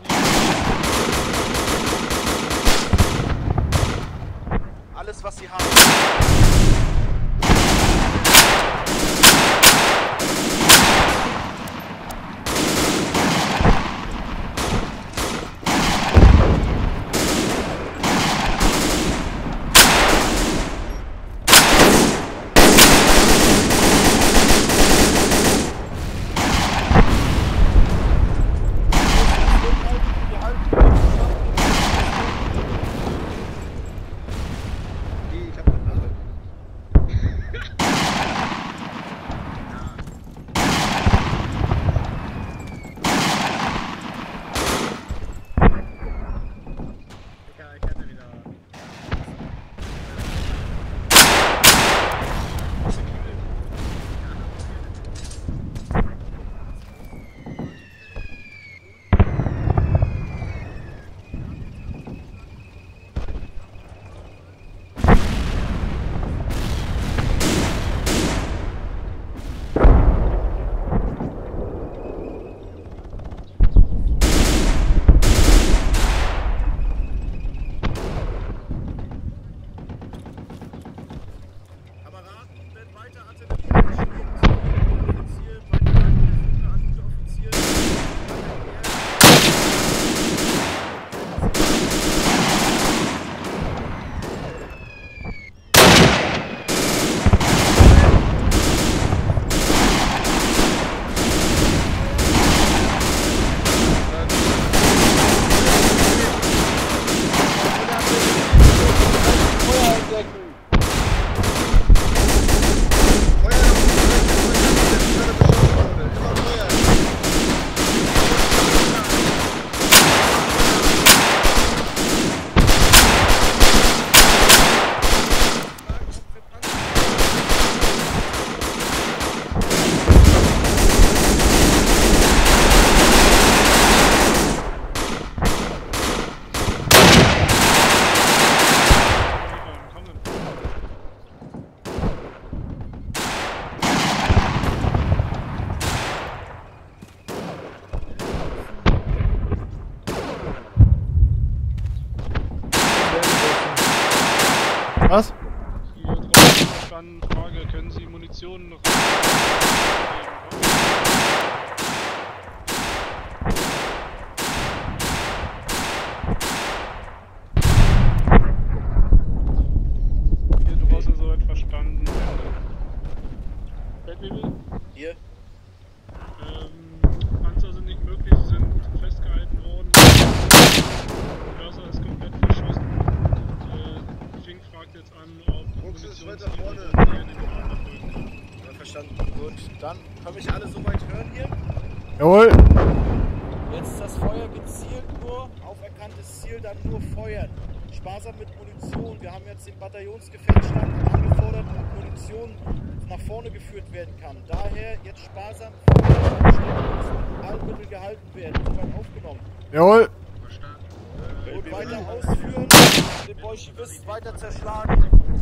[SPEAKER 2] Alles, was Sie haben.
[SPEAKER 3] Nee, ich hab eine Narre. Digga, ich hatte wieder...
[SPEAKER 2] Kameraden, wenn weiter Artillerie einschlägt, Ziel, weiter Offizier,
[SPEAKER 6] Was?
[SPEAKER 9] Hier draußen verstanden, Frage, können Sie Munition noch... Hier draußen soweit verstanden. Feldwebel?
[SPEAKER 2] Hier.
[SPEAKER 9] Panzer sind nicht möglich, sie sind festgehalten worden. Mörser ist komplett verschossen. Fink fragt jetzt an, ob
[SPEAKER 2] Fuchs ist weiter
[SPEAKER 9] Munitions-
[SPEAKER 2] vorne.
[SPEAKER 9] hier in den Fahrten erfolgen kann.
[SPEAKER 2] Ja, verstanden. Gut, dann können mich alle soweit hören hier.
[SPEAKER 6] Jawohl.
[SPEAKER 2] Jetzt das Feuer gezielt nur, auf erkanntes Ziel dann nur feuern. Sparsam mit Munition. Wir haben jetzt den Bataillonsgefechtsstand angefordert, ob Munition nach vorne geführt werden kann. Daher jetzt sparsam feuern, alle Mittel gehalten werden. Soweit aufgenommen.
[SPEAKER 6] Jawohl.
[SPEAKER 2] Und weiter ausführen, den Bolschewisten weiter zerschlagen.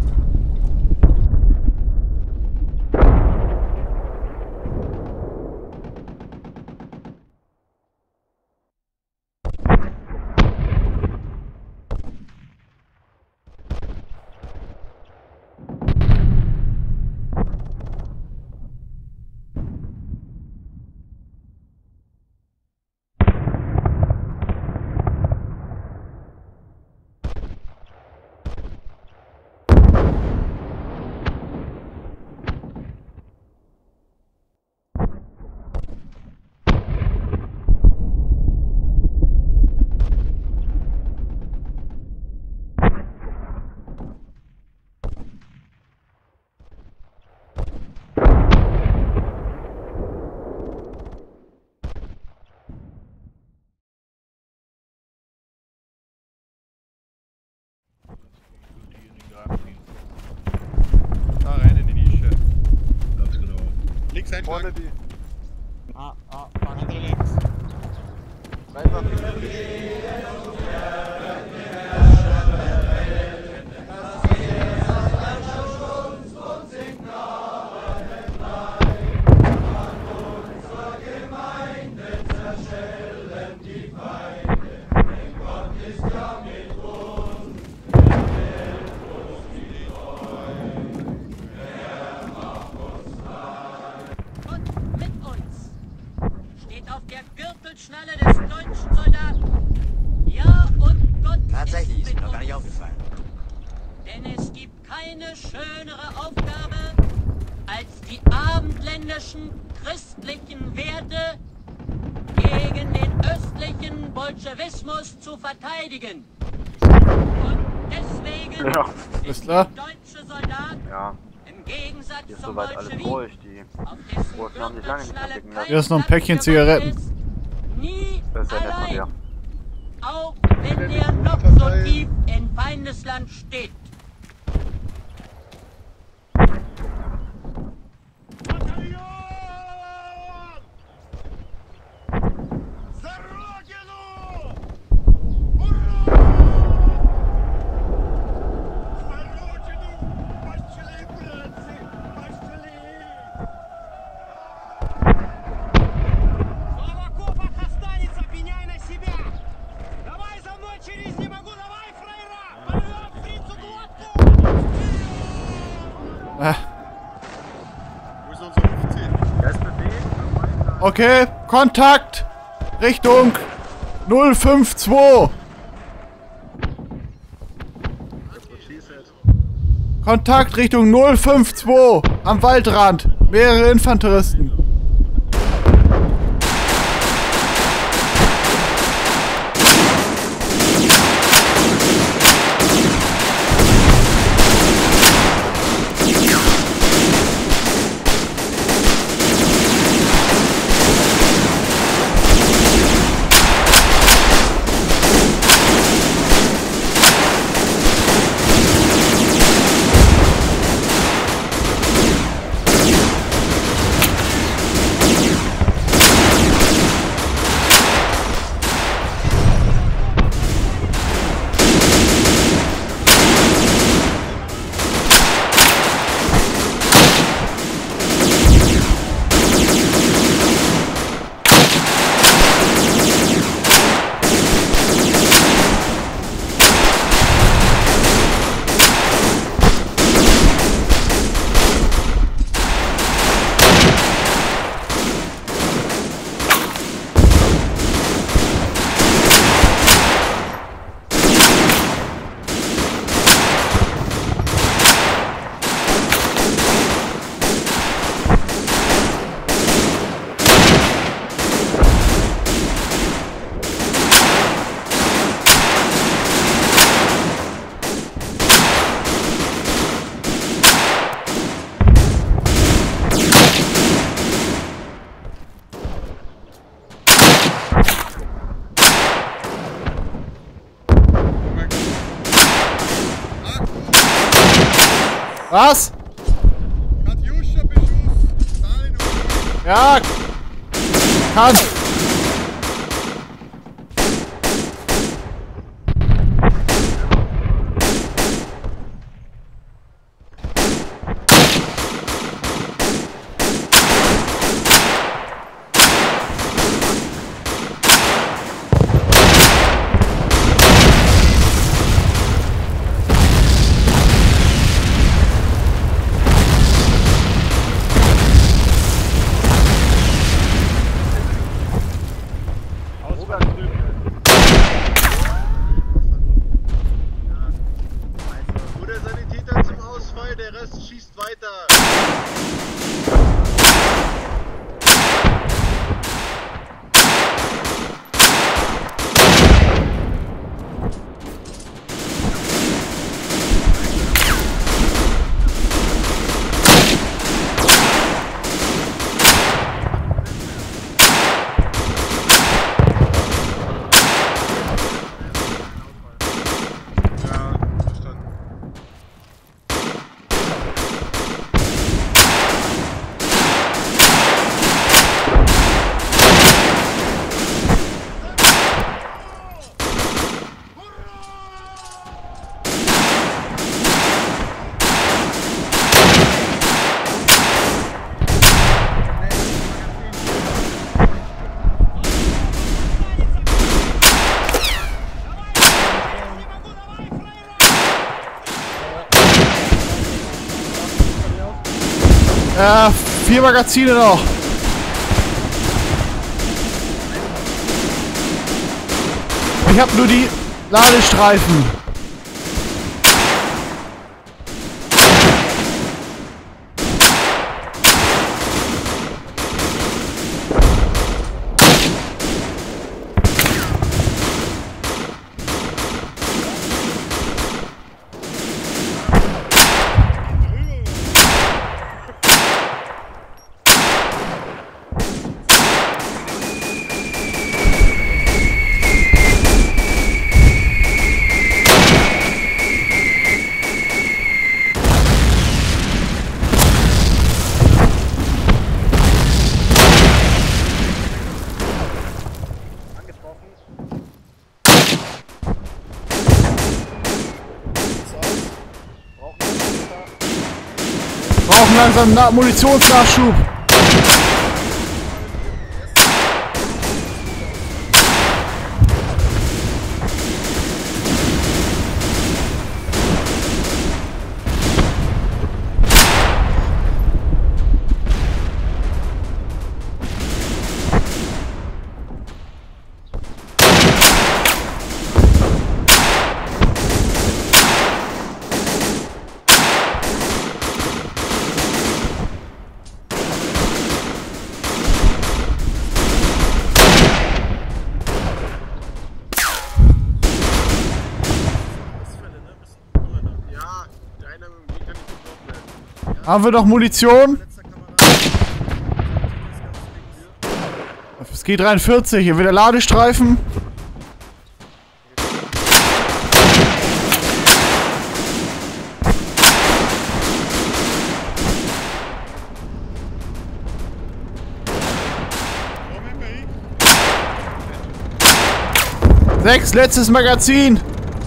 [SPEAKER 5] Da rein in die Nische.
[SPEAKER 7] Ganz genau.
[SPEAKER 5] Links einschlagen.
[SPEAKER 4] Vorne die.
[SPEAKER 5] Andere links.
[SPEAKER 10] Und mit uns steht auf der Gürtelschnalle des deutschen Soldaten. Ja, und Gott
[SPEAKER 11] Tatsächlich,
[SPEAKER 10] ist
[SPEAKER 11] ist
[SPEAKER 10] mit
[SPEAKER 11] mir noch gar nicht
[SPEAKER 10] uns.
[SPEAKER 11] aufgefallen.
[SPEAKER 10] Denn es gibt keine schönere Aufgabe, als die abendländischen christlichen Werte gegen den östlichen Bolschewismus zu verteidigen. Und deswegen
[SPEAKER 6] Ist klar.
[SPEAKER 10] der deutsche Soldat im Gegensatz
[SPEAKER 8] Hier ist
[SPEAKER 10] zum
[SPEAKER 8] soweit alles
[SPEAKER 10] Bolschewik,
[SPEAKER 8] ruhig. Die
[SPEAKER 10] auf dessen
[SPEAKER 8] Russen haben sich lange nicht mehr blicken lassen.
[SPEAKER 6] Hier ist noch ein Päckchen Zigaretten.
[SPEAKER 10] nie
[SPEAKER 8] Das ist ja nett von
[SPEAKER 10] allein,
[SPEAKER 8] dir.
[SPEAKER 10] auch wenn er noch so tief in Feindesland steht.
[SPEAKER 7] Wo ist unser Offizier?
[SPEAKER 8] Der ist bewegt.
[SPEAKER 6] Okay, Kontakt Richtung 052. Kontakt Richtung 052 am Waldrand. Mehrere Infanteristen. Was? Ja, kann. 4 Magazine noch. Ich habe nur die Ladestreifen. Brauchen langsam Munitionsnachschub. Haben wir noch Munition? Es geht 43, hier wieder Ladestreifen. Sechs, letztes Magazin.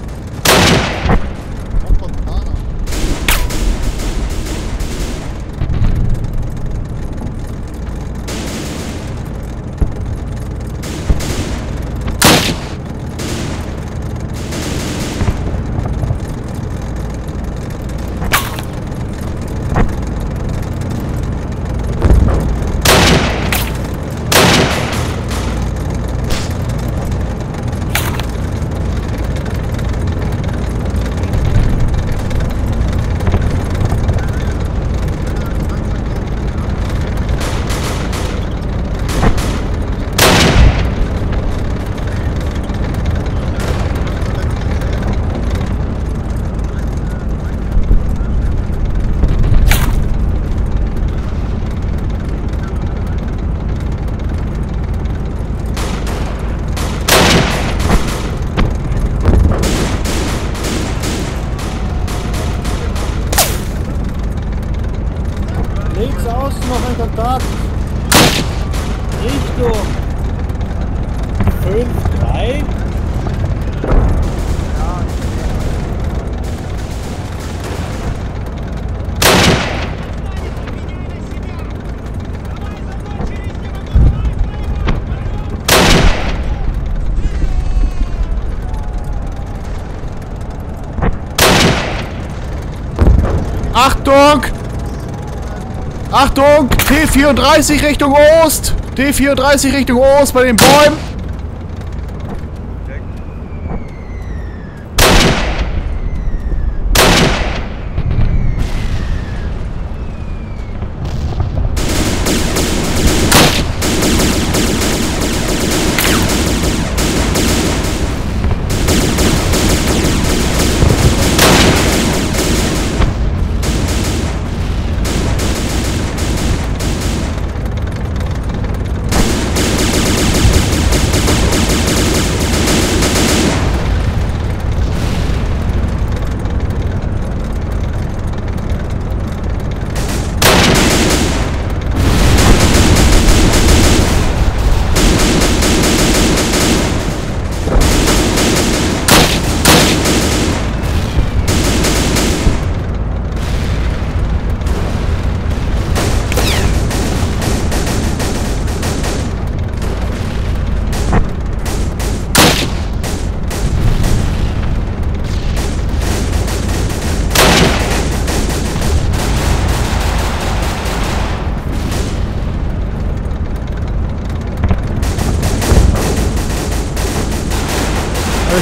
[SPEAKER 11] Links außen noch ein Kontakt. Richtung 5-3.
[SPEAKER 6] Achtung! Achtung! T34 Richtung Ost! T34 Richtung Ost bei den Bäumen!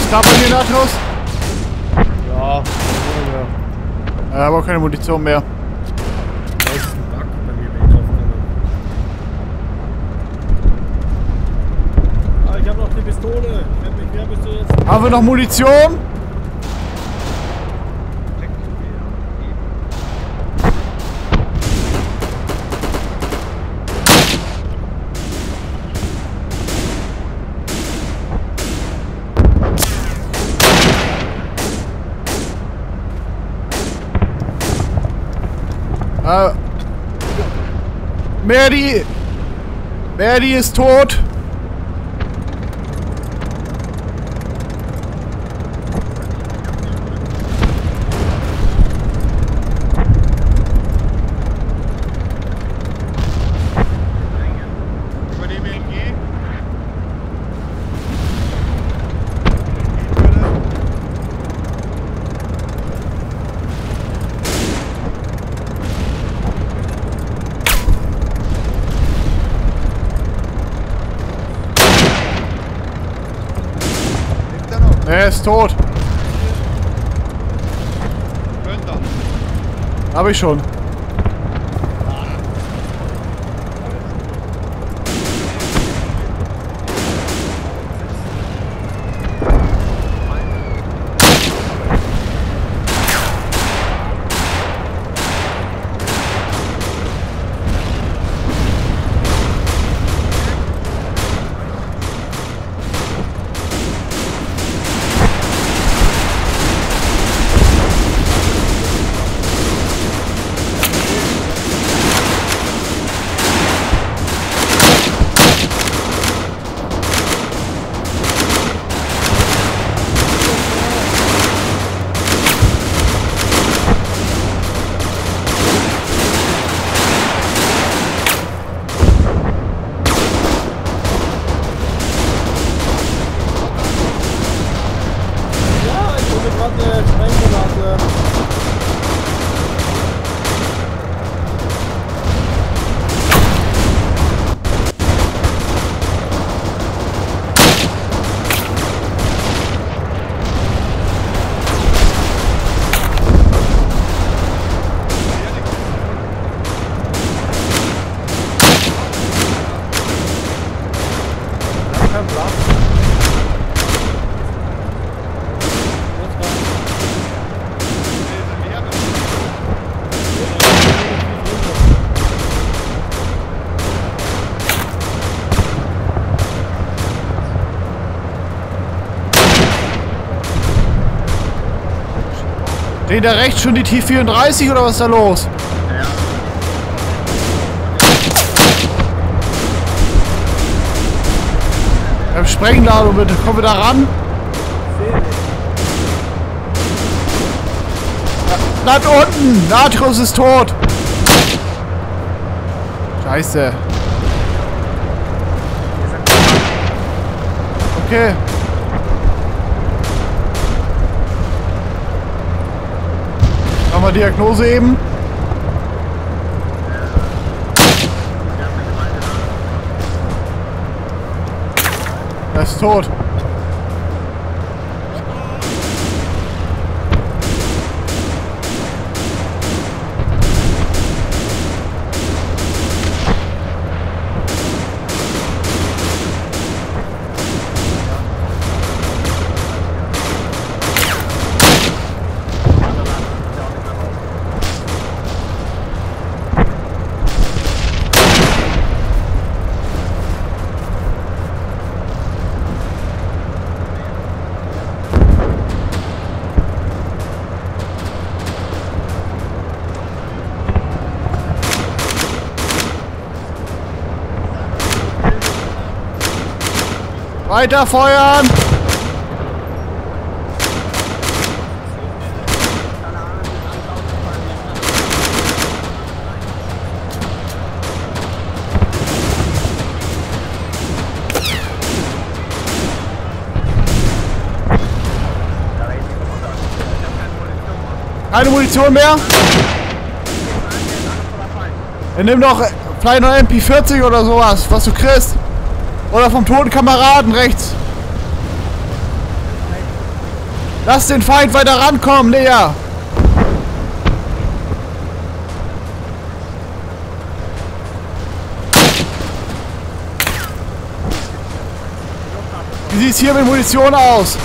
[SPEAKER 6] Alles klar bei dir, Natros?
[SPEAKER 11] Ja.
[SPEAKER 6] Aber keine Munition mehr.
[SPEAKER 3] Da ist ein Bug bei mir, wenn ich drauf komme.
[SPEAKER 11] Ah, ich habe noch die Pistole. Wer bist du jetzt?
[SPEAKER 6] Haben wir noch Munition? Merdi ist tot.
[SPEAKER 5] Übernehme NG.
[SPEAKER 6] Er ist tot.
[SPEAKER 5] Könnte.
[SPEAKER 6] Hab ich schon. Den da rechts schon die T-34 oder was ist da los? Ja. Sprengladung bitte, kommen wir da ran? Ja, da unten! Natros ist tot! Scheiße. Okay. Machen wir Diagnose eben. Er ist tot. Weiter feuern! Keine Munition mehr? Nimm doch vielleicht noch MP40 oder sowas, was du kriegst. Oder vom toten Kameraden rechts. Lass den Feind weiter rankommen, näher! Wie sieht's hier mit Munition aus?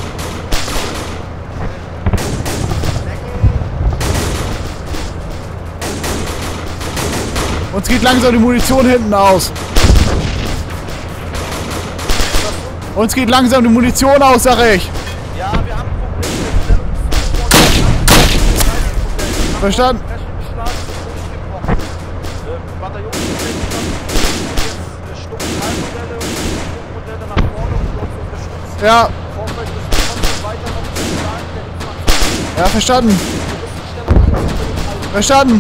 [SPEAKER 6] Uns geht langsam die Munition hinten aus. Uns geht langsam die Munition aus, sag ich.
[SPEAKER 2] Ja, wir haben
[SPEAKER 6] Verstanden? Ja. Ja, verstanden. Verstanden.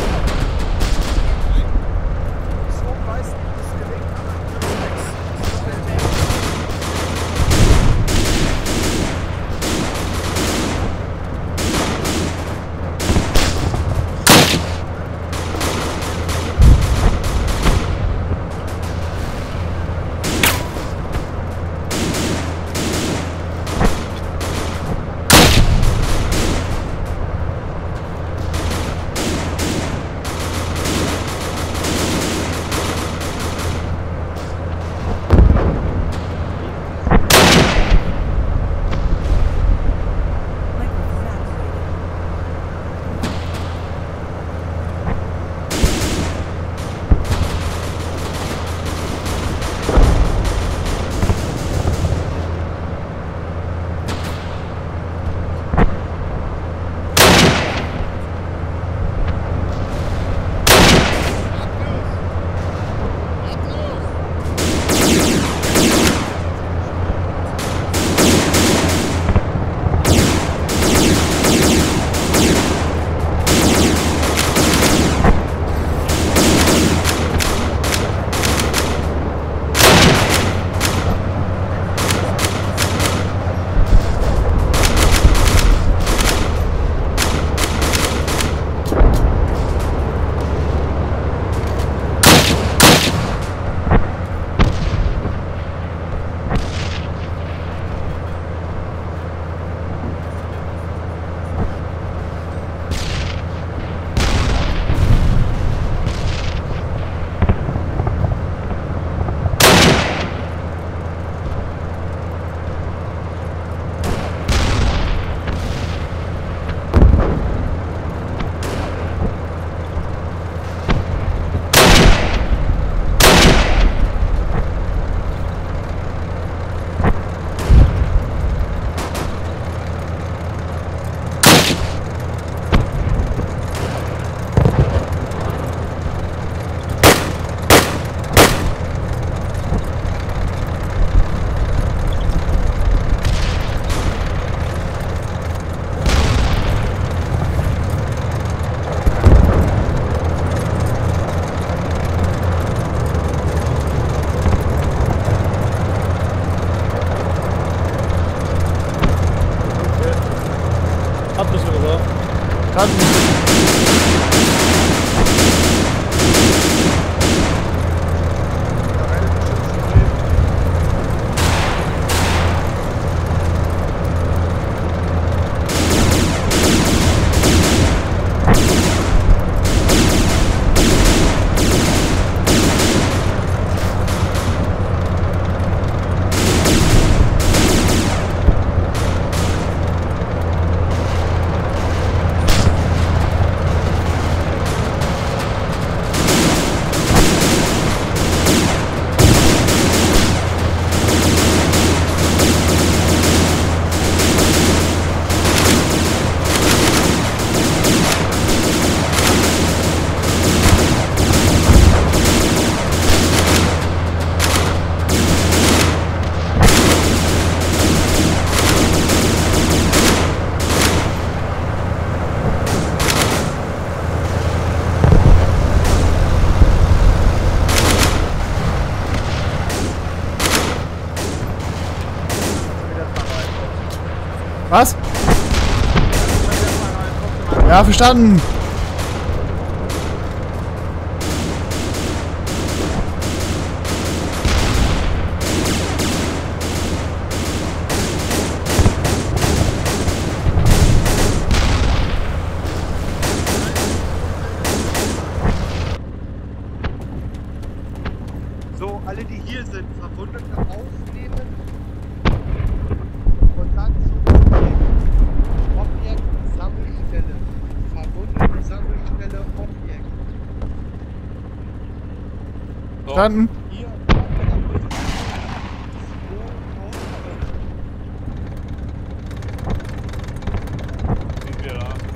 [SPEAKER 6] Was? Ja, verstanden. Verstanden?
[SPEAKER 3] Hier.
[SPEAKER 12] Sind wir da?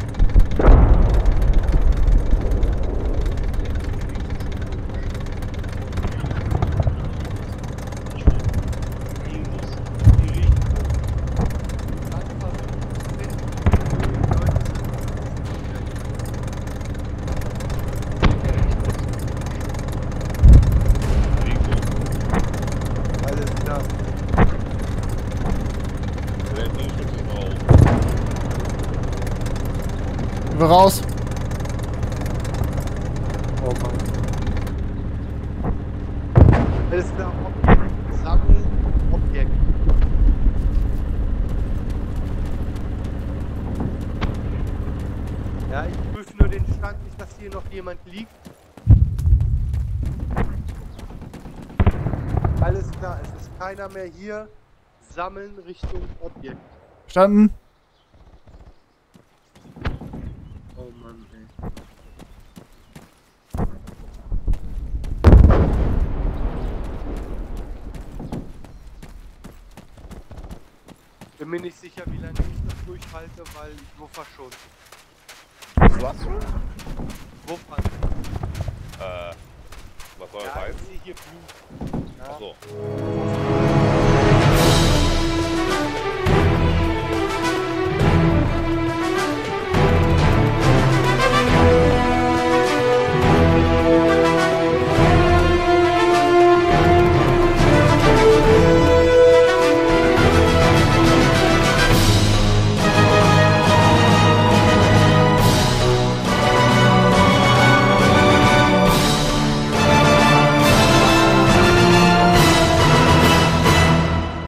[SPEAKER 3] Alles klar.
[SPEAKER 6] Wir raus.
[SPEAKER 3] Oh Mann. Alles klar, Objekt. Sammeln, Objekt. Ja, ich prüfe nur den Stand, nicht, dass hier noch jemand liegt. Alles klar, es ist keiner mehr hier. Sammeln Richtung Objekt.
[SPEAKER 6] Verstanden?
[SPEAKER 3] Oh Mann, ey. Bin mir nicht sicher, wie lange ich das durchhalte, weil ich wuffer schon.
[SPEAKER 12] Was?
[SPEAKER 3] Wuffern.
[SPEAKER 12] Was soll das
[SPEAKER 3] Ja,
[SPEAKER 12] heißen?
[SPEAKER 3] ich sehe hier Blut. Ja.
[SPEAKER 12] Achso.